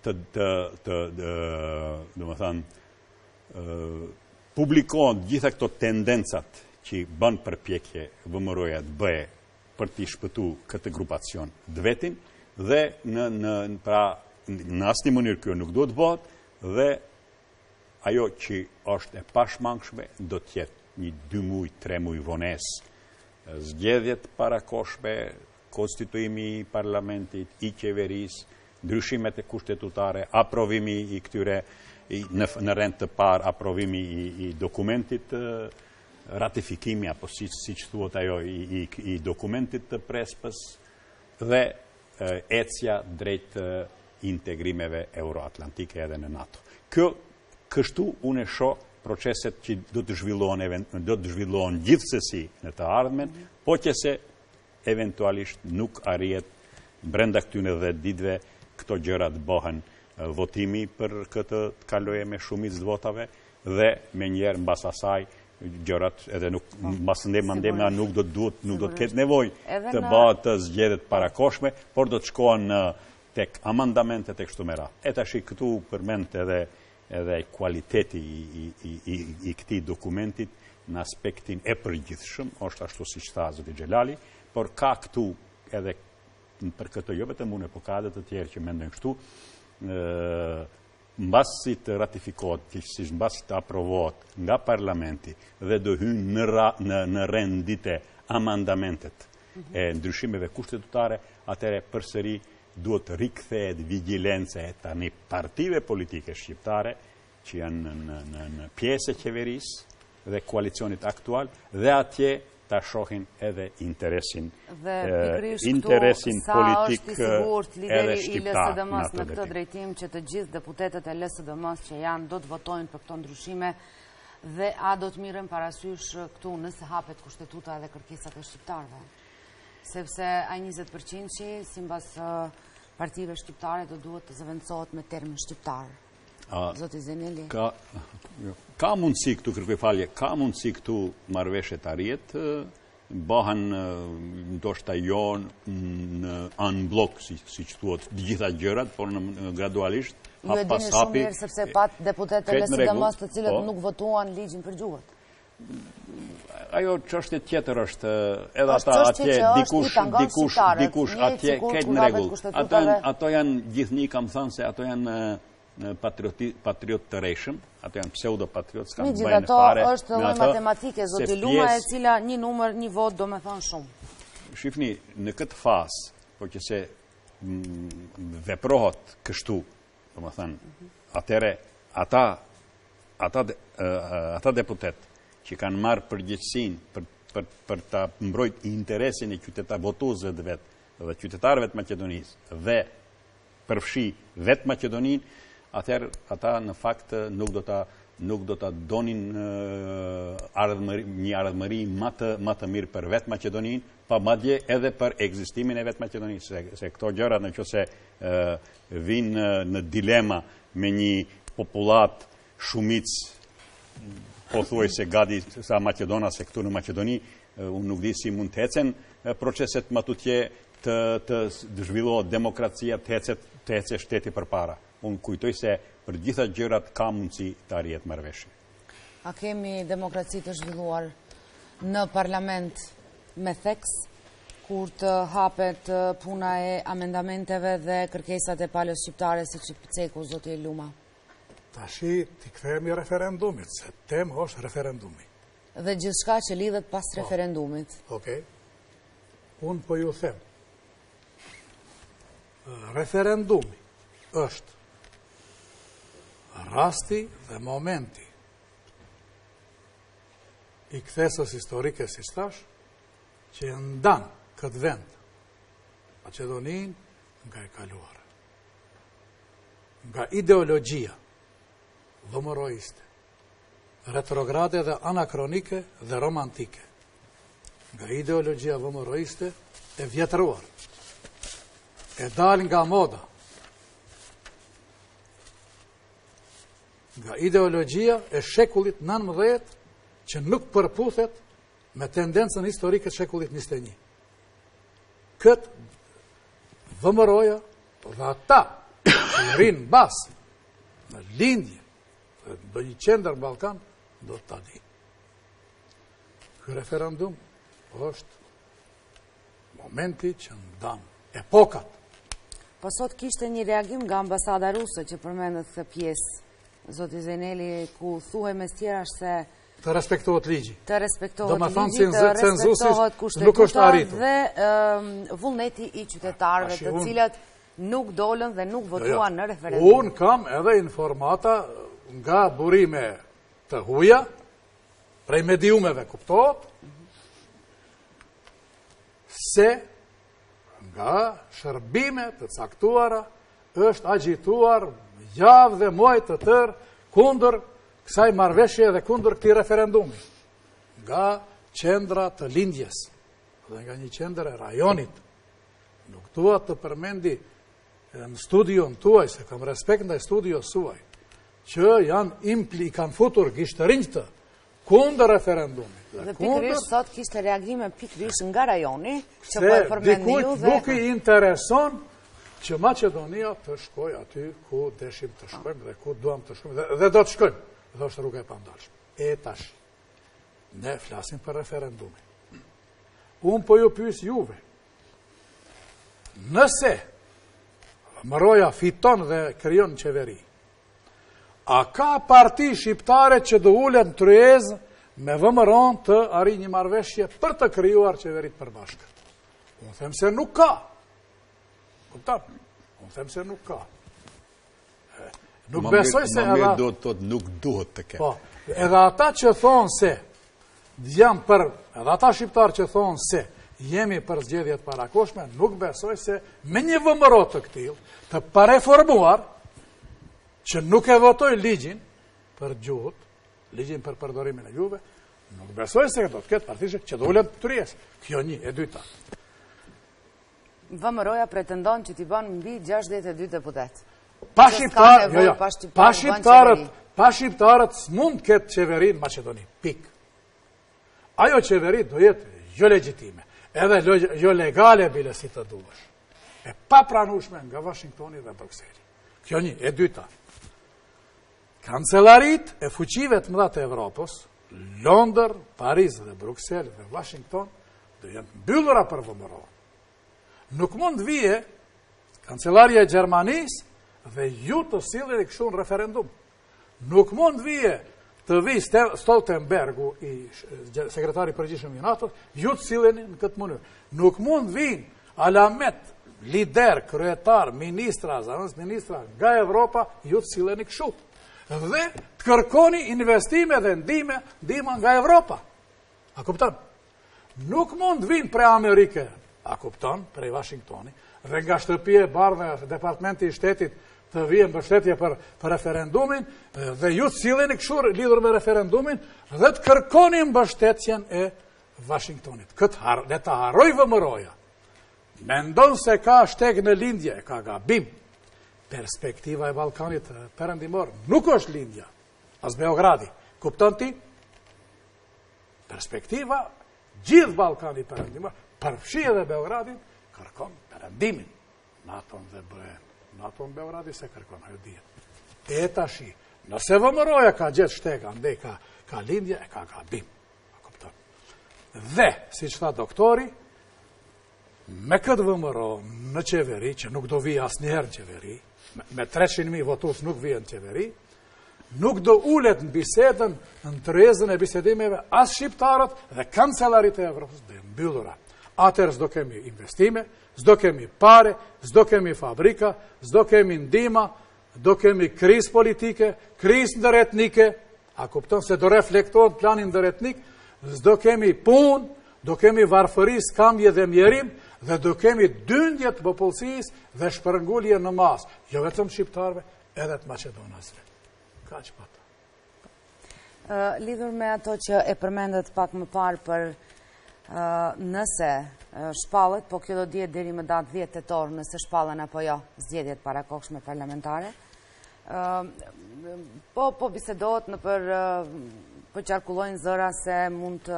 publikohen gjitha këto tendencat që bën përpjekje VMRO-ja të bëjë për t'i shpëtu këtë grupacion të vetin, dhe në asnjë mënyrë kjo nuk do të bëhet, dhe ajo që është e pashmangshme do të jetë një 2 muaj, 3 muaj vonesë, zgjedhjet parakoshme, konstituimi i parlamentit, i qeverisë, ndryshimet e kushtetutare, aprovimi i këtyre në rend të parë aprovimi i dokumentit, ratifikimi, apo si që thuhet ajo, i dokumentit të Prespës, dhe ecja drejt integrimeve euroatlantike edhe në NATO. Kështu unë e shoh proceset që do të zhvillohen gjithsesi në të ardhmen, po që se eventualisht nuk arrihet brenda këtyre 10 ditëve këto gjërat bëhen votimi për këtë të kaloje me shumicë të votave, dhe me njerë mbas asaj gjërat edhe mbas ndema nuk do të ketë nevojë të bëhet të zgjedhjet parakoshme, por do të shkohen tek amandamentet e kështu me radhë. E tash këtu përmend edhe kualiteti i këtij dokumentit në aspektin e përgjithshëm, është ashtu siç tha zoti Xhelali, por ka këtu edhe për këtë jo vetëm unë, por ka edhe të tjerë që mendojnë kështu, mbasi të ratifikohet, mbasi të aprovohet nga parlamenti dhe do hyjnë në rendite amandamentet e ndryshimeve kushtetutare, atëherë përsëri duhet rikthehet vigjilenca e tani partive politike shqiptare që janë në pjesë e qeverisë dhe koalicionit aktual, dhe atje ta shohin edhe interesin politik edhe shqiptar në këtë drejtim, që të gjithë deputetët e LSDM-s që janë do të votojnë për këto ndryshime, dhe a do të mirën parasysh këtu nëse hapet kushtetuta edhe kërkesat e shqiptarëve, sepse ai 20% që sipas partive shqiptare do duhet të zëvendësohet me termin shqiptar. Zoti Zeneli. Ka mundësi këtu, kërkoj falje, ka mundësi këtu marrëveshje të arrihet, bëhen ndoshta jo në unblock, siç thuhet, të gjitha gjërat, por gradualisht, hap pas hapi. Ju e dini shumë mirë sepse pat deputetë e LSDM-s të cilët nuk votuan ligjin për gjuhët. Ajo çështje tjetër është, edhe ata atje dikush atje ketë në rregull. Ato janë gjithnjë, kam thënë se ato janë patriot të rejshëm, ato janë pseudo-patriot, s'ka të bëjnë fare. Ato është lloj matematike, zoti Luma, e cila një numër, një vot do me thonë shumë. Shifni, në këtë fazë, po që se veprohet kështu, do me thënë, atëre, ata deputet që kanë marrë përgjegjësinë për ta mbrojt interesin e votuesve vetë dhe qytetarëve të Maqedonisë dhe përfshi vetë Maqedoninë, atëherë ata në fakt nuk do ta donin një ardhmëri më të mirë për vetë Maqedoninë, pa madje edhe për ekzistimin e vetë Maqedonisë, se këto gjëra nëse vinë në dilema me një popullat shumicë pothuajse gati sa Maqedona se këtu në Maqedoni, unë nuk di si mund të ecen proceset më tutje të zhvillohet demokracia, të ecë shteti përpara. Unë kujtoj se për gjitha gjërat ka mundësi të arrihet marrëveshje. A kemi demokraci të zhvilluar në parlament me theks, kur të hapet puna e amendamenteve dhe kërkesat e palës shqiptare, si që ceku zoti Luma? Tashi t'i kthehemi referendumit, se temë është referendumi. Dhe gjithçka që lidhet pas referendumit. Okej. Unë po ju them. Referendumi është rasti dhe momenti i kthesës historike, si thash, që e ndan këtë vend Maqedoninë nga e kaluara, nga ideologjia vëmëroiste, retrograde dhe anakronike dhe romantike, nga ideologjia vëmëroiste e vjetruar, e dal nga moda, nga ideologjia e shekullit 19 që nuk përputhet me tendencën historike të shekullit 21. Këtë vëmëroja dhe ata që rinë basë në lindje dhe një qendër Balkan do të di. Ky referendum është momenti që ndan epokat. Po sot kishte një reagim nga ambasada ruse që përmendet këtë pjesë, zoti Zeneli, ku thuhej mes tjerash se të respektohet ligji. Të respektohet ligji, të respektohet kushtetuta dhe vullneti i qytetarëve të cilët nuk dolën dhe nuk votuan në referendum. Unë kam edhe informata nga burime të huja, prej mediumeve kuptohet, se nga shërbime të caktuara është agjituar javë dhe muaj të tërë kundër kësaj marrëveshje dhe kundër këtij referendumi. Nga qendra të lindjes dhe nga një qendër e rajonit. Nuk dua të përmendi në studion tuaj, se kam respekt ndaj studios suaj, që i kanë futur gishtërinjtë kundër referendumit. Dhe pikërisht sot kishte reagime pikërisht nga rajoni, që po e përmendni ju dhe... Nuk i intereson që Maqedonia të shkoj aty ku deshim të shkojmë dhe ku duam të shkojmë dhe do të shkojmë. Dhe është rruga e pandalshme. E tash, ne flasim për referendumin. Unë po ju pyes juve, nëse Mëroja fiton dhe krijon qeveri, a ka parti shqiptare që do ulen tryezë me VMRO-n të arrijë një marrëveshje për të krijuar qeverit përbashkët? Unë them se nuk ka. Kupton? Unë them se nuk ka. Nuk besoj se edhe do të thotë nuk duhet të ketë. Po, edhe ata që thonë se jam për, edhe ata shqiptarë që thonë se jemi për zgjedhjet parakoshme, nuk besoj se me një VMRO të këtil, të pareformuar, që nuk e votoj ligjin për gjuhët, ligjin për përdorimin e gjuhëve, nuk besoj se do të ketë partishe që do ulen tryezë. Kjo një, e dyta. VMRO-ja pretendon që t'i bën mbi 62 deputet. Pa shqiptarët s'mund ketë qeveri në Maqedoni. Pik. Ajo qeveri do jetë jo legjitime, edhe jo legale bile si të duhesh. E pa pranueshme nga Washingtoni dhe Brukseli. Kjo një, e dyta. Kancelarit e fuqive të mëdha të Evropës, Londër, Paris dhe Bruksel dhe Washington, do jenë mbyllura për VMRO. Nuk mund vije Kancelaria e Gjermanisë dhe ju të sillni kështu në referendum. Nuk mund vije të vi Stoltenbergu, i sekretari përgjithshëm i NATO, ju të silleni në këtë mënyrë. Nuk mund vinë alamet, lider, kryetar, ministra, zanës ministra nga Evropa, ju të silleni kështu. Dhe të kërkoni investime dhe ndihma nga Evropa. A kupton? Nuk mund vinë prej Amerike, a kupton, prej Washingtoni, dhe nga shtëpia e bardhë departamenti i shtetit të vijë mbështetje për referendumin, dhe ju të silleni kështu lidhur me referendumin dhe të kërkoni mbështetjen e Washingtonit. Le ta harroj VMRO-ja. Mendon se ka shteg në lindje, ka gabim. Perspektiva e Ballkanit perëndimor nuk është lindja, as Beogradi. Kupton ti? Perspektiva gjithë Ballkanit perëndimor, përfshi edhe Beogradin, kërkon perëndimin. NATO-n dhe BE-n. NATO-n Beogradi se kërkon, ajo dihet. E tashi, nëse VMRO-ja ka gjetë shtega, ndej ka lindje, e ka gabim. Kupton? Dhe, siç tha doktori, me këtë VMRO në qeveri, që nuk do vi asnjëherë në qeveri, me 300.000 votues nuk vjen në qeveri, nuk do ulet në bisedën, në tryezën e bisedimeve, as shqiptarët dhe kancelarit e Evropës dhe mbyllura. Atëherë s'do kemi investime, s'do kemi pare, s'do kemi fabrika, s'do kemi ndihma, do kemi krizë politike, krizë ndëretnike, a kupton se do reflektohet planin ndëretnik, s'do kemi punë, do kemi varfëri, skambje dhe mjerim, dhe do kemi dyndje të popullsisë dhe shpërngulje në masë, jo vetëm shqiptarëve, edhe të maqedonasve. Kaq pata. Lidhur me ato që e përmendet pak më parë për nëse shpallet, po kjo do dihet deri më datë 10 tetor nëse shpallen apo jo zgjedhjet parakohshme parlamentare. Po bisedohet në po qarkullojnë zëra se mund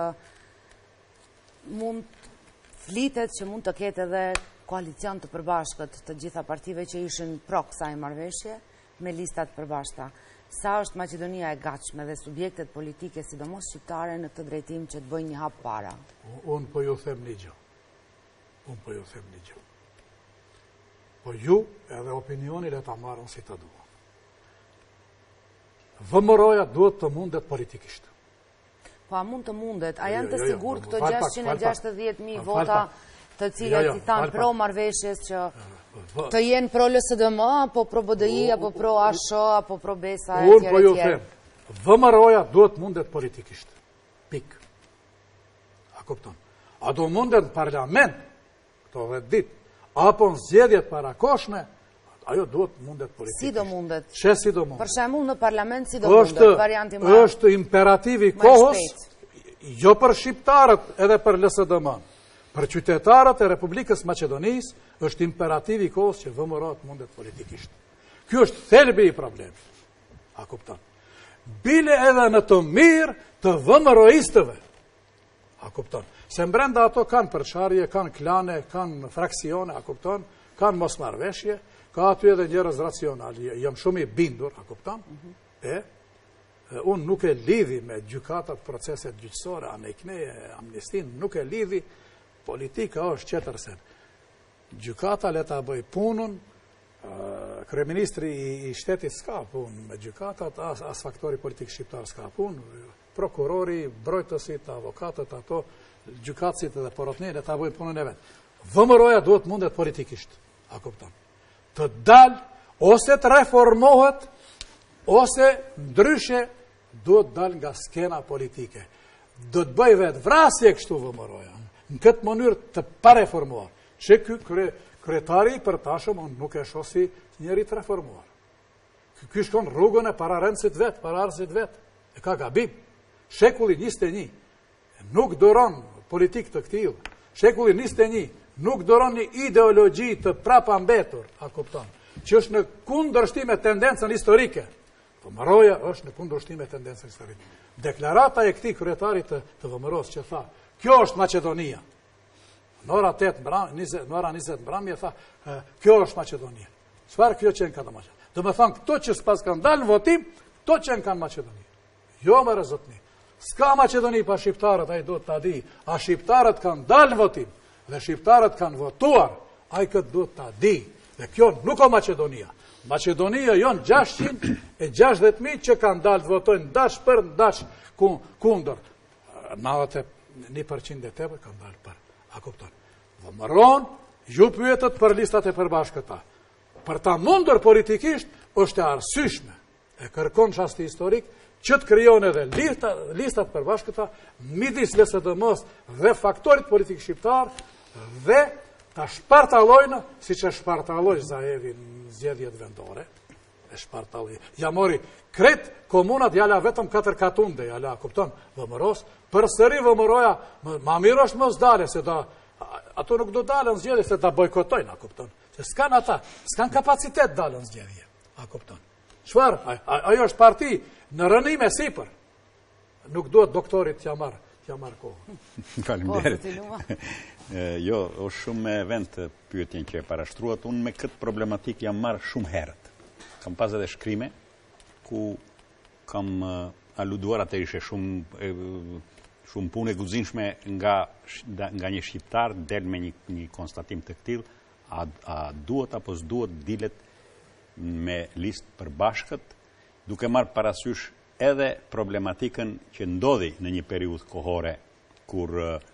flitet që mund të ketë edhe koalicion të përbashkët të gjitha partive që ishin pro kësaj marrëveshje me listat përbashkëta. Sa është Maqedonia e gatshme dhe subjektet politike, sidomos shqiptare, në këtë drejtim që të bëjnë një hap para? Unë po ju them një gjë. Po ju edhe opinioni le ta marrën si të duan. VMRO-ja duhet të mundet politikisht. Po a mund të mundet? A janë të sigurt këto 660.000 vota të cilët i thanë pro marrëveshjes që të jenë pro LSDM, apo pro BDI, apo pro ASH, apo pro BESA, e Unë po ju them, VMRO-ja duhet mundet politikisht. Pik. A kupton? A do mundet në parlament, këto 10 dit, apo në zgjedhjet parakoshme, ajo duhet mundet politikisht. Si do mundet? Si do mundet? Për shembull në parlament si do mundet? Varianti më është imperativi kohës, jo për shqiptarët edhe për LSDM. Për qytetarët e Republikës Maqedonisë është imperativi kohës që VMRO-t mundet politikisht. Ky është thelbi i problemit. A kupton? Bile edhe në të mirë të VMRO-istëve. A kupton? Se mbrenda ato kanë përçarje, kanë klane, kanë fraksione, a kupton? Kanë mosmarrveshje, ka aty edhe njerëz racional. Jam shumë i bindur, a kupton? Unë nuk e lidhi me gjykatat, proceset gjyqësore, anejkneje, amnistin, nuk e lidhi. Politika është qetërsen. Gjykata le ta bëj punën, kryeministri i shtetit s'ka punë me gjykatat, as faktori politik shqiptar s'ka punë, prokurori, brojtësit, avokatët, ato, gjykatësit dhe porotnin, le ta bëj punën e vetë. VMRO-ja duhet mundet politikisht, a kupton. Të dalë, ose të reformohet, ose ndryshe duhet dalë nga skena politike. Do të bëj vetë vrasje kështu VMRO-ja. Në këtë mënyrë të pareformuar, që ky kryetari i përtashëm nuk e shoh si njeri të reformuar. Ky shkon rrugën e pararendësit vetë, pararësit vetë, e ka gabim. Shekulli 21 nuk doron politik të këtillë. Shekulli 21 nuk doron një ideologji të prapambetur, a kupton, që është në kundërshtim me tendencën historike. VMRO-ja është në kundërshtim me tendencën historike. Deklarata e këtij kryetari të VMRO-s që tha, kjo është Maqedonia. Në ora 20 mbrëmje tha, kjo është Maqedonia. Çfarë kjo qenë ka të Maqedonia? Do me thonë, këto që s'pas kanë dalë në votim, këto qenë kanë Maqedonia. Jo më rëzotni. S'ka Maqedoni pa shqiptarët, a i do të ta di. A shqiptarët kanë dalë në votim, dhe shqiptarët kanë votuar, a i këtë do të ta di. Dhe kjo nuk o Maqedonia. Maqedonia jonë 660.000 që kanë dalë të votojnë dash për dash kundër. 91% e tepër kanë dalë për. A kupton? VMRO-n ju pyetët për listat e përbashkëta. Për ta mundur politikisht është e arsyeshme. E kërkon çasti historik që të krijon edhe listat përbashkëta midis LSDM-s dhe faktorit politik shqiptar dhe ta shpartallojnë siç e shpartalloi Zaevi në zgjedhjet vendore. E shpartalloi. Ja mori kret komunat jala vetëm 4 katunde, jala, kupton, VMRO-s, përsëri VMRO-ja, ma mirë është mos dale, se ato nuk do dalën zgjedhje, se ta bojkotojnë, a kupton, se s'kan ata, s'kan kapacitet dalën zgjedhje, a kupton. Çfarë? Ajo është parti në rënime sipër, nuk duhet doktorit t'ja marr kohë. Faleminderit. Jo, është shumë me vend të pyetjen që e parashtruat, unë me këtë problematik jam marrë shumë herët. Kam pas edhe shkrime, ku kam aluduar atë ishe shumë punë e guximshme nga një shqiptar del me një konstatim të këtill, a duhet apo s'duhet dilet me listë përbashkët, duke marrë parasysh edhe problematikën që ndodhi në një periudhë kohore kur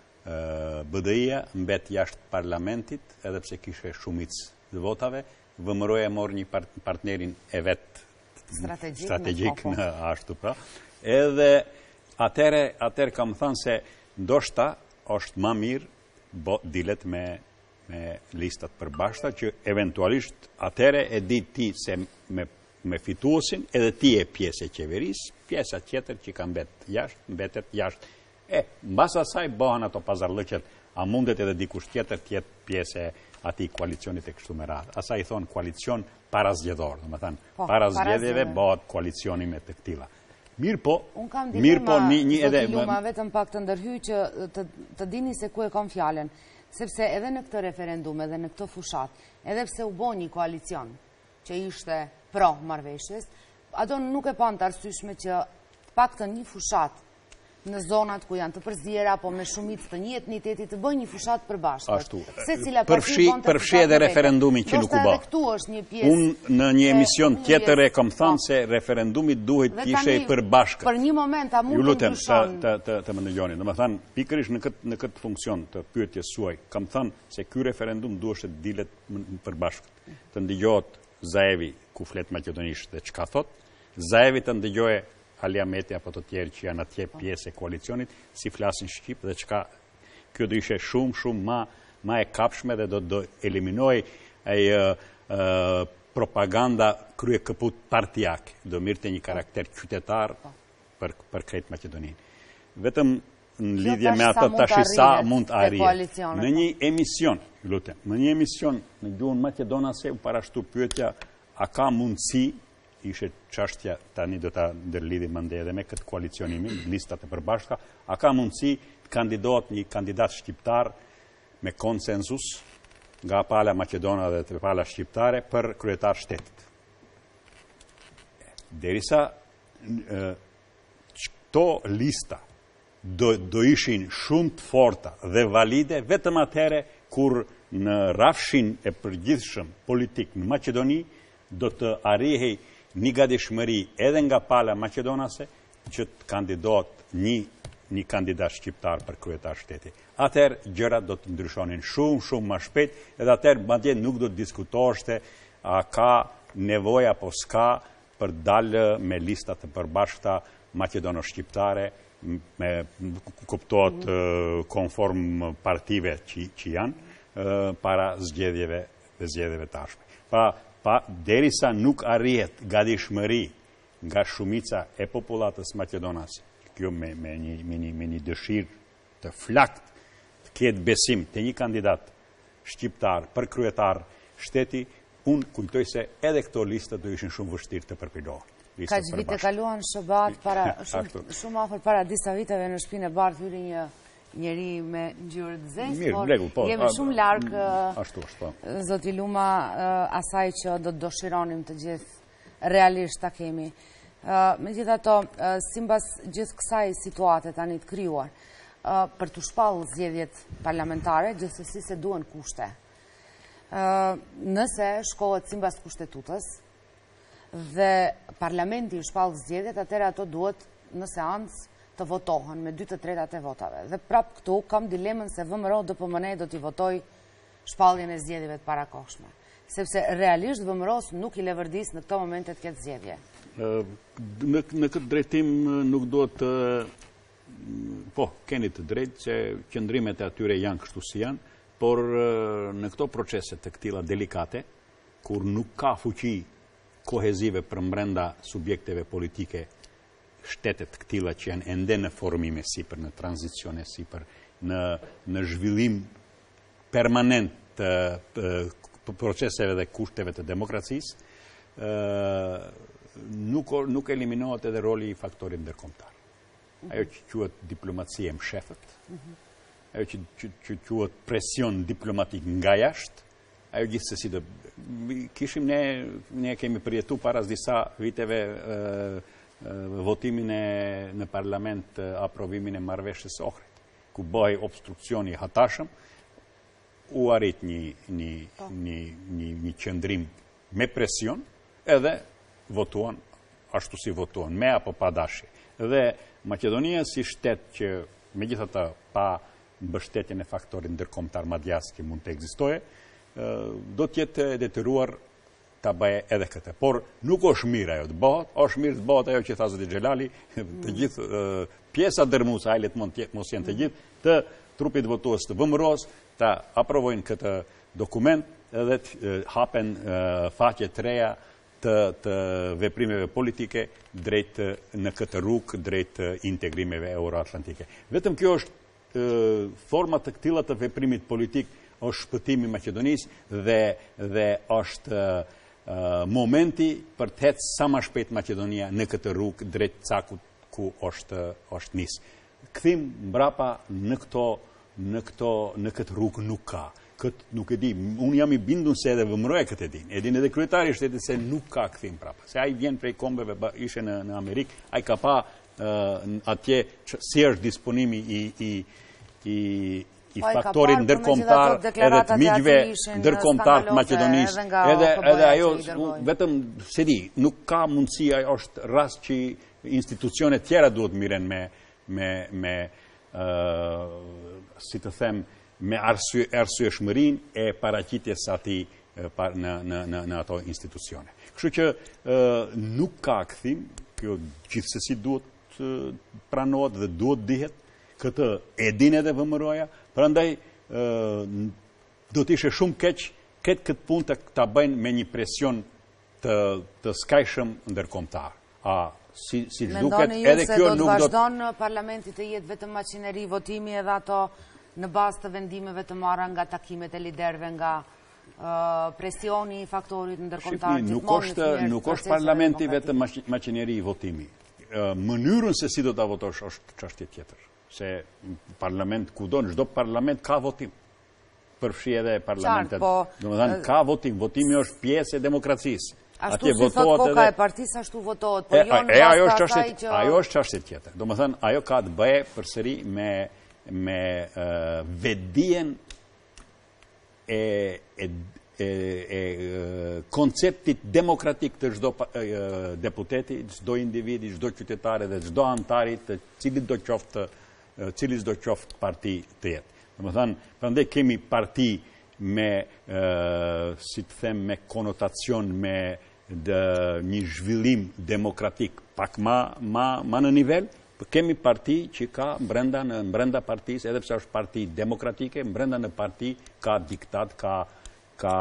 BDI-ja mbet jashtë parlamentit, edhe pse kishe shumicë të votave, VMRO-ja mor një partnerin e vet strategjik në ashtu pra. Edhe atëre kam thënë se ndoshta është më mirë dilet me listat përbashkëta që eventualisht atëre e di ti se me fituesin edhe ti e pjesë e qeverisë, pjesa tjetër që ka mbetet jashtë. Mbas asaj bëhen ato pazarllëqet, a mundet edhe dikush tjetër të jetë pjesë ati koalicionit e kështu me radhë. Asa i thonë koalicion parazgjedhor, dhe me thënë, parazgjedhjeve bëhet koalicioni me të këtila. Mirë po, një edhe... Luma, vetëm pak të ndërhyj që të dini se ku e kom fjalen, sepse edhe në këtë referendum, edhe në këtë fushat, edhe pse u bo një koalicion që ishte pro marrëveshjes, ato nuk e pan të arsyeshme që pak të një fushat në zonat ku janë të përzjera, po me shumicë të një etniteti të bëjnë një fushat përbashkët. Ashtu. Përfshi edhe referendumin që nuk u bë. Unë në një emision tjetër e kam thënë se referendumi duhet të ishte i përbashkët. Për një moment a mund të ndryshon. Të më ndëgjoni. Domethënë pikërisht në këtë funksion të pyetjes suaj, kam thënë se ky referendum duhet të dilet përbashkët. Të ndëgjohet Zaevi ku flet maqedonisht dhe çka thot, Zaevi të ndëgjoje Ali Ahmeti apo të tjerë që janë atje pjesë e koalicionit, si flasin shqip dhe çka kjo do ishe shumë ma e kapshme dhe do eliminoj propaganda krye këput partijak, do mirte një karakter qytetar për krejt Maqedoninë. Vetëm në lidhje me ato tash sa mund të arrihet. Në një emision, në gjuhën maqedonase u parashtu pyetja a ka mundësi, ishe çështja tani do ta ndërlidhim mendje edhe me këtë koalicionimin, listat e përbashkëta, a ka mundësi të kandidohet një kandidat shqiptar me konsenzus nga pala maqedona dhe të pala shqiptare për kryetar shtetit. Derisa këto lista do ishin shumë të forta dhe valide vetëm atëherë kur në rafshin e përgjithshëm politik në Maqedoni do të arrihej një gatishmëri edhe nga pala maqedonase që të kandidohet një kandidat shqiptar për kryetar shteti. Atëherë gjërat do të ndryshonin shumë më shpejt edhe atëherë madje nuk do të diskutoheshte a ka nevojë apo s'ka për dalë me lista të përbashkëta maqedono-shqiptare me kuptohet konform partive që janë para zgjedhjeve tashme. Derisa nuk arrihet gatishmëri nga shumica e popullatës maqedonase, kjo me një dëshirë të flakt të ketë besim të një kandidat shqiptar për kryetar shteti, unë kujtoj se edhe këto listë do ishin shumë vështirë të përpilohen. Ka që vite kaluan Shëbat, shumë afër para disa viteve në shtëpinë e Bardh hyri një njeri me ngjyrë të zezë, por jemi shumë larg zoti Luma asaj që do të dëshironim të gjithë realisht ta kemi. Megjithato, sipas gjithë kësaj situate tani të krijuar, për të shpallur zgjedhjet parlamentare, gjithsesi se duhen kushte. Nëse shkohet sipas kushtetutës dhe parlamenti shpall zgjedhjet, atëherë ato duhet në seancë të votohen me 2/3 e votave. Dhe prap këtu kam dilemën se VMRO DPMNE do t'i votoj shpalljen e zgjedhjeve të parakohshme. Sepse realisht VMRO-s nuk i levërdis në këto momente të ketë zgjedhje. Në këtë drejtim nuk do të... Po, keni të drejtë që qëndrimet e atyre janë kështu si janë, por në këto procese të këtilla delikate, kur nuk ka fuqi kohezive për brenda subjekteve politike shtetet këtilla që janë ende në formime sipër, në tranzicione sipër, në zhvillim permanent të proceseve dhe kushteve të demokracisë, nuk eliminohet edhe roli i faktorit ndërkombëtar. Ajo që quhet diplomacia e mshefët, ajo që quhet presion diplomatik nga jashtë, ajo gjithsesi do kishim ne kemi përjetuar para disa viteve votimin në parlament aprovimin e marrëveshjes së Ohrit, ku bëhej obstruksioni i hatashëm, u arrit një qëndrim me presion, edhe votuan ashtu si votuan, me apo pa dashje. Dhe Maqedonia si shtet që megjithatë pa mbështetjen e faktorit ndërkombëtar madjas që mund të ekzistojë, do të jetë detyruar ta bëjë edhe këtë. Por nuk është mirë ajo të bëhet, është mirë të bëhet ajo që tha zoti Xhelali, të gjithë pjesa dërmuese, ajlet mos jenë të gjithë, të trupit votues të VMRO-s, ta aprovojnë këtë dokument edhe të hapen faqe të reja të veprimeve politike drejt në këtë rrugë drejt integrimeve euroatlantike. Vetëm kjo është forma të këtilla të veprimit politik, është shpëtimi i Maqedonisë dhe është momenti për të ecë sa më shpejt Maqedonia në këtë rrugë drejt cakut ku është nisë. Kthim mbrapa në këtë rrugë nuk ka. Këtë nuk e di. Unë jam i bindur se edhe VMRO-ja këtë e din. E din edhe kryetari i shtetit se nuk ka kthim mbrapa. Se ai vjen prej kombeve, ishe në Amerikë, ai ka pa atje si është disponimi i faktorit ndërkombëtar edhe të miqve ndërkombëtar të Maqedonisë, edhe ajo vetëm se di, nuk ka mundësi, ajo është rast që institucionet tjera duhet miren me si të them, me arsyeshmërinë e paraqitjes atij në ato institucione. Kështu që nuk ka kthim, kjo gjithsesi duhet pranohet dhe duhet dihet, këtë e din edhe VMRO-ja, prandaj do të ishe shumë keq këtë punë ta bëjnë me një presion të skajshëm ndërkombëtar. Si duket, edhe kjo nuk do të vazhdon parlamenti të jetë vetëm makineri votimi edhe ato në bazë të vendimeve të marra nga takimet e liderëve, nga presioni i faktorit ndërkombëtar. Nuk është parlamenti vetëm makineri votimi. Mënyrën se si do ta votosh është çështje tjetër. Se parlament kudo, në çdo parlament ka votim. Përfshi edhe parlamentet. Domethënë ka votim. Votimi është pjesë e demokracisë. Ashtu si thot koka e partisë, ashtu votohet. Ajo është çështje tjetër. Domethënë ajo ka të bëjë përsëri me vetdijen e konceptit demokratik të çdo deputeti, çdo individi, çdo qytetari dhe çdo antari të cilit do qoftë parti të jetë. Domethënë, prandaj kemi parti me si të them, me konotacion, me një zhvillim demokratik pak ma në nivel, kemi parti që ka brenda partisë, edhe pse është parti demokratike, brenda në parti ka diktat, ka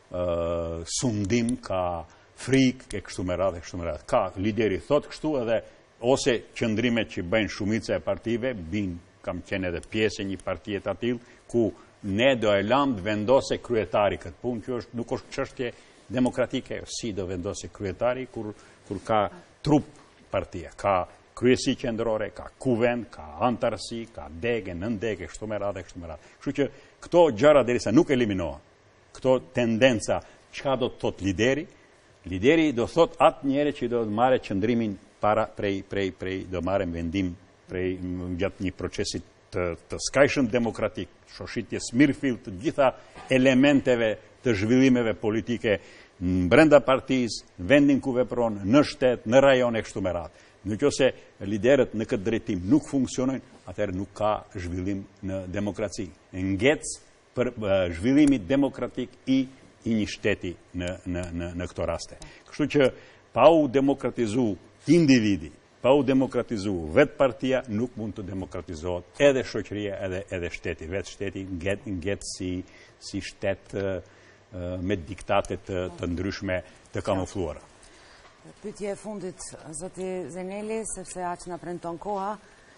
sundim, ka frikë, e kështu me radhë. Ka lideri thot kështu edhe, ose qëndrimet që bëjnë shumica e partive, kam qenë edhe pjesë e një partie të atill, ku ne do e lam të vendose kryetari këtë punë, kjo nuk është çështje demokratike, si do vendose kryetari kur ka trup partia, ka kryesi qendrore, ka kuvend, ka antarësi, ka dege, nëndege, kështu me radhë. Kështu që këto gjëra derisa nuk eliminohen, këto tendenca, çka do të thot lideri? Lideri do thot atë njëri që do të marrë qëndrimin para prej do marrë vendim prej gjatë një procesit të skajshëm demokratik, shoshitjes mirëfill të gjitha elementeve të zhvillimeve politike në brenda partisë, në vendin ku vepron, në shtet, në rajon e kështu me radhë. Nëse liderët në këtë drejtim nuk funksionojnë, atëherë nuk ka zhvillim në demokraci. Ngec për zhvillimit demokratik i një shteti në këto raste. Kështu që pa u demokratizu individi, pa u demokratizu vetë partia, nuk mund të demokratizohet edhe shoqëria edhe shteti. Vetë shteti ngjet si shtet me diktate të ndryshme të kamufluara. Pyetje e fundit, zoti Zeneli, sepse aq na premton koha,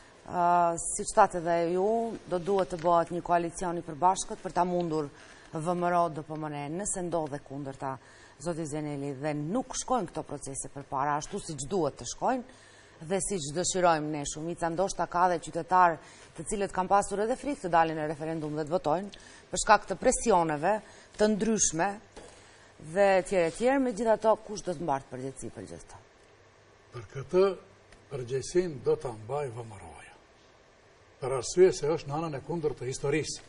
siç thatë edhe ju, do duhet të bëhet një koalicion i përbashkët për ta mundur VMRO DPMNE, nëse ndodhe kundërta, zoti Zeneli, dhe nuk shkojnë këto procese përpara ashtu siç duhet të shkojnë, dhe siç dëshirojmë ne shumica, ndoshta ka dhe qytetarë të cilët kanë pasur edhe frikë të dalin në referendum dhe të votojnë për shkak të presioneve të ndryshme dhe tjere, megjithatë kush do të mbartë përgjegjësi për gjithë këto? Për këtë përgjegjësinë do ta mbajë VMRO-ja. Për arsye se është në anën e kundërt të historisë.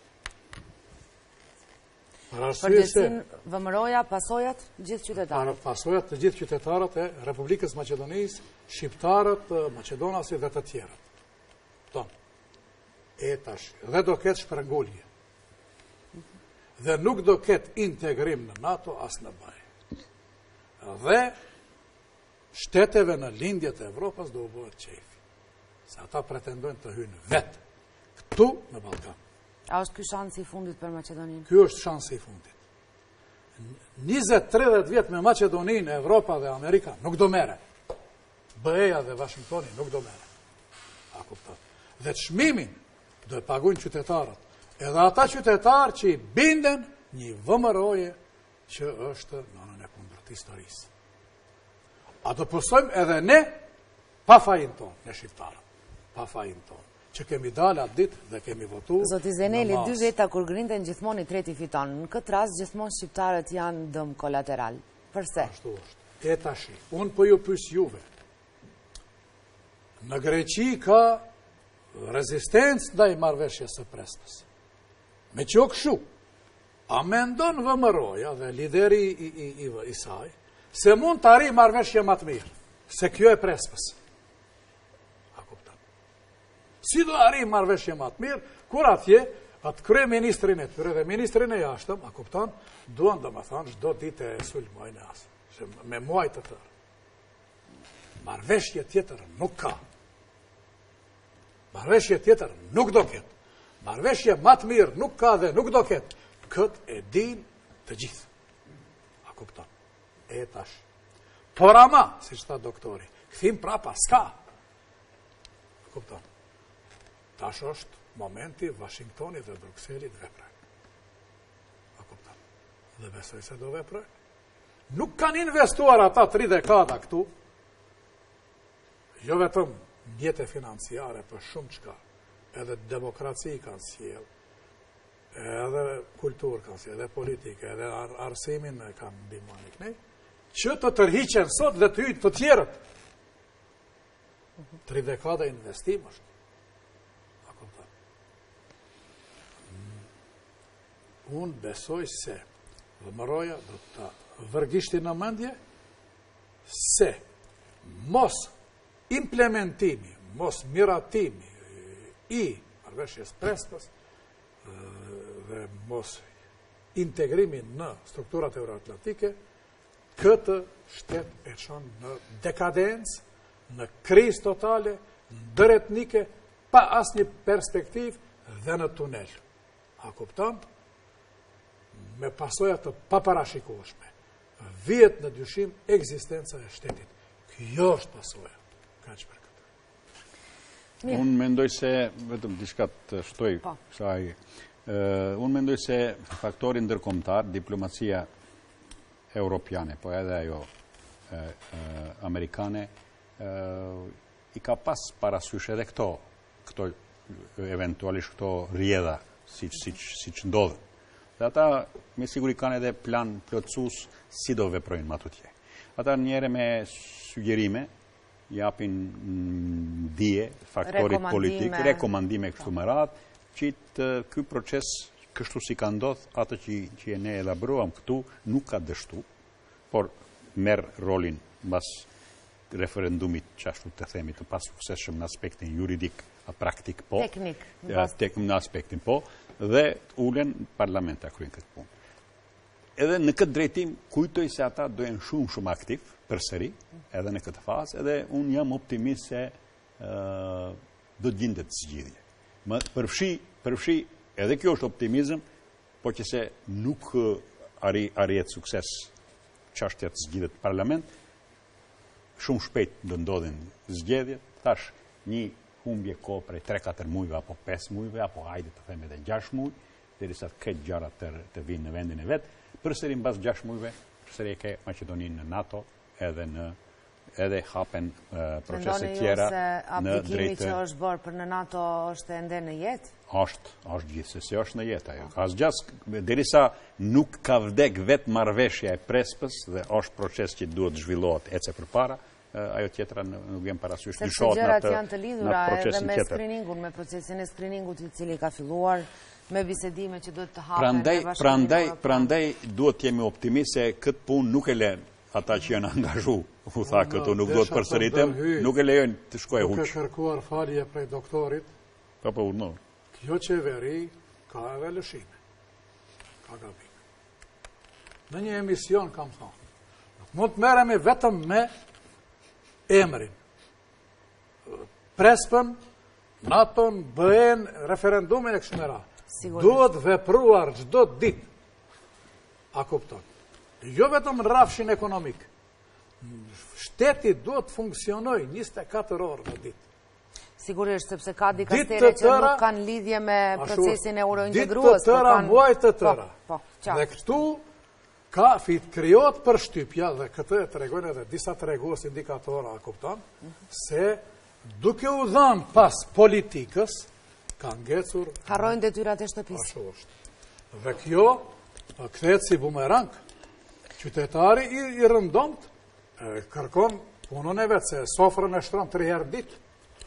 Përgjegjësinë VMRO-ja, pasojat gjithë qytetarët. Pasojat të gjithë qytetarët e Republikës Maqedonisë, shqiptarët, maqedonasit dhe të tjerët. Dhe do ketë shpërngulje. Dhe nuk do ketë integrim në NATO as në BE. Dhe shteteve në lindjet e Evropës do u bëhet qefi. Se ata pretendojnë të hynë vetë këtu në Ballkan. A është ky shansi i fundit për Maqedoninë? Ky është shansi i fundit. 20-30 vjet me Maqedoninë, Evropa dhe Amerika nuk do merre. BE-ja dhe Washingtoni nuk do merre. A kupton? Dhe çmimin do e pagojnë qytetarët. Edhe ata qytetarë që i binden një VMRO-je që është në anën e kundërt të historisë. A do pësojmë edhe ne pa fajin tonë, ne shqiptarët, pa fajin tonë, që kemi dalë atë ditë dhe kemi votu. Zoti Zeneli, dy veta kur grinden gjithmonë i treti fiton. Në këtë rast gjithmonë shqiptarët janë dëm kolateral. Përse? Ashtu është. E tash, unë po ju pyes juve. Në Greqi ka rezistencë ndaj marrëveshjes së Prespës. Me që kështu, a mendon VMRO-ja dhe lideri i saj, se mund të arrijë marrëveshje më të mirë, se kjo e Prespës. A kupton? Si do arrijë marrëveshje më të mirë, kur atje, atë kryeministrin e tyre dhe ministrin e jashtëm, a kupton, duan domethënë çdo ditë e sulmojnë as, se me muaj të tërë. Marrëveshje tjetër nuk ka. Marrëveshje tjetër nuk do ketë. Marrëveshje më të mirë nuk ka dhe nuk do ketë. Këtë e din të gjithë. A kupton? E tash. Por ama, si që tha doktori, këthim prapa, s'ka. A kupton? Tash është momenti Washingtoni dhe Brukselit veprojnë. A kupton? Dhe besoj se do veprojnë. Nuk kanë investuar ata 3 dekada këtu, jo vetëm mjete financiare për shumë qka, edhe demokraci kanë sjell, edhe kulturë kanë sjell, edhe politike, edhe arsimin kanë ndihmuar kënej, që të tërhiqen sot dhe të hyjnë të tjerët. 3 dekada investim është. A kupton? Unë besoj se VMRO-ja do të vërgishti në mendje se mos implementimi, mos miratimi i marrëveshjes Prespës dhe mos integrimi në strukturat euroatlantike, këtë shtet e çon në dekadencë, në krizë totale, ndëretnike, pa asnjë perspektivë dhe në tunel. A kupton? Me pasoja të paparashikueshme. Vihet në dyshim ekzistenca e shtetit. Kjo është pasoja. Kaq për këtë. Unë mendoj se, vetëm diçka të shtoj kësaj, unë mendoj se faktori ndërkombëtar, diplomacia europiane, po edhe ajo amerikane, i ka pas parasysh edhe këto eventualisht këto rjedha, siç ndodhen. Dhe ata me siguri kanë edhe plan plotësues si do veprojnë më tutje. Ata njëherë me sugjerime japin dije faktorit politik, rekomandime kështu më radhë, që ky proces kështu si ka ndodhur, atë që ne elaboruam këtu nuk ka dështu, por merr rolin mbas referendumit që ashtu të themi të pasuksesshëm në aspektin juridik, praktik po, teknik në aspektin po, dhe ulen parlamenta kryen këtë punë. Edhe në këtë drejtim kujtoj se ata do jenë shumë aktiv përsëri, edhe në këtë fazë, edhe unë jam optimist se do të gjendet zgjidhje. Përfshi, edhe kjo është optimizëm, po që se nuk arrihet sukses çështja të zgjidhet parlament, shumë shpejt do ndodhin zgjedhje, thash një humbje kohë prej 3-4 muajve apo 5 muajve, apo hajde të themi edhe 6 muaj, derisa këtë gjërat të vinë në vendin e vet. Përsëri mbas 6 muajve, përsëri ke Maqedoninë në NATO, edhe hapen procese tjera në drejtë. Mendoni ju se aplikimi që është bërë për në NATO është ende në jetë? Është gjithsesi është në jetë ajo. Asgjë, derisa nuk ka vdek vetë marrëveshja e Prespës dhe është proces që duhet zhvillohet ecë përpara, ajo tjetra nuk vjen parasysh në shoqërat. Sepse gjërat janë të lidhura edhe me screeningun, me procesin e screeningut i cili ka filluar, me bisedime që duhet të hapen. Prandaj duhet jemi optimist se këtë punë nuk e lën ata që janë angazhu, u tha këtu nuk do të përsëritem, nuk e lejojnë të shkojë huç. Nuk e kërkuar falje prej doktorit. Po urdhëron. Kjo qeveri ka edhe lëshime. Ka gabime. Në një emision kam thonë, mund të merremi vetëm me emrin. Prespën, NATO-n, BE-n, referendumin e kështu me radhë. Duhet vepruar çdo ditë. A kupton? Jo vetëm në rrafshin ekonomik. Shteti duhet të funksionojë 24 orë në ditë. Sigurisht, sepse ka dikastere që nuk kanë lidhje me procesin eurointegrues. Ditë të tëra, muaj të tëra. Dhe këtu ka krijohet përshtypja, dhe këtë tregojnë edhe disa tregues indikatorë, a kupton, se duke u dhënë pas politikës, ka ngecur... Harrojnë detyrat e shtëpisë. Ashtu është. Dhe kjo kthehet si bumerang. Qytetari i rëndomt kërkon punën e vetë, se sofrën e shtron 3 herë ditë.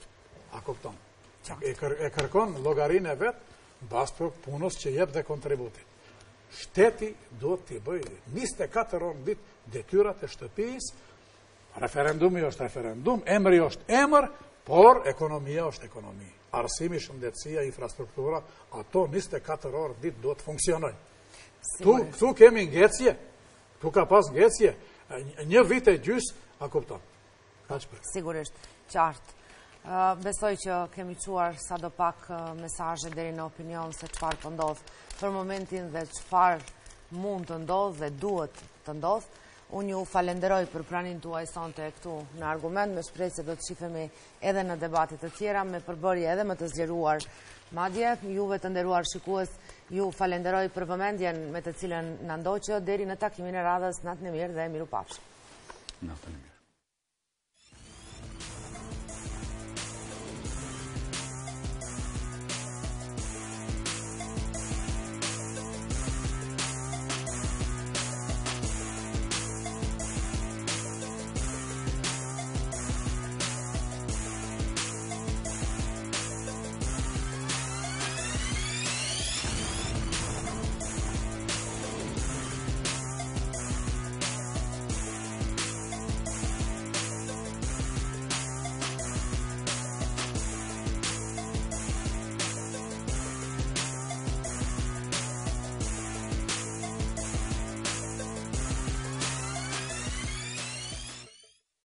A kupton? E kërkon llogarinë e vet mbas për punës që jep dhe kontributin. Shteti duhet t'i bëjë 24 orë në ditë detyrat e shtëpisë. Referendumi është referendum, emri është emër, por ekonomia është ekonomi. Arsimi, shëndetësia, infrastruktura, ato 24 orë ditë duhet të funksionojnë. Këtu kemi ngecje, këtu ka pas ngecje, një vit e gjys, a kupton. Sigurisht, qartë. Besoj që kemi quar sa do pak mesazhe deri në opinion se çfarë po ndodh për momentin dhe çfarë mund të ndodh dhe duhet të ndodh. Unë ju falenderoj për pranin tuaj sonte këtu në argument, me shpresë se do të shifemi edhe në debatet të tjera me përbërje edhe më të zgjeruar. Madje, juve të nderuar shikues, ju falenderoj për vëmendjen me të cilën na ndoqë deri në takimin e radhës. Natën e mirë dhe mirupafshim. Natën e mirë.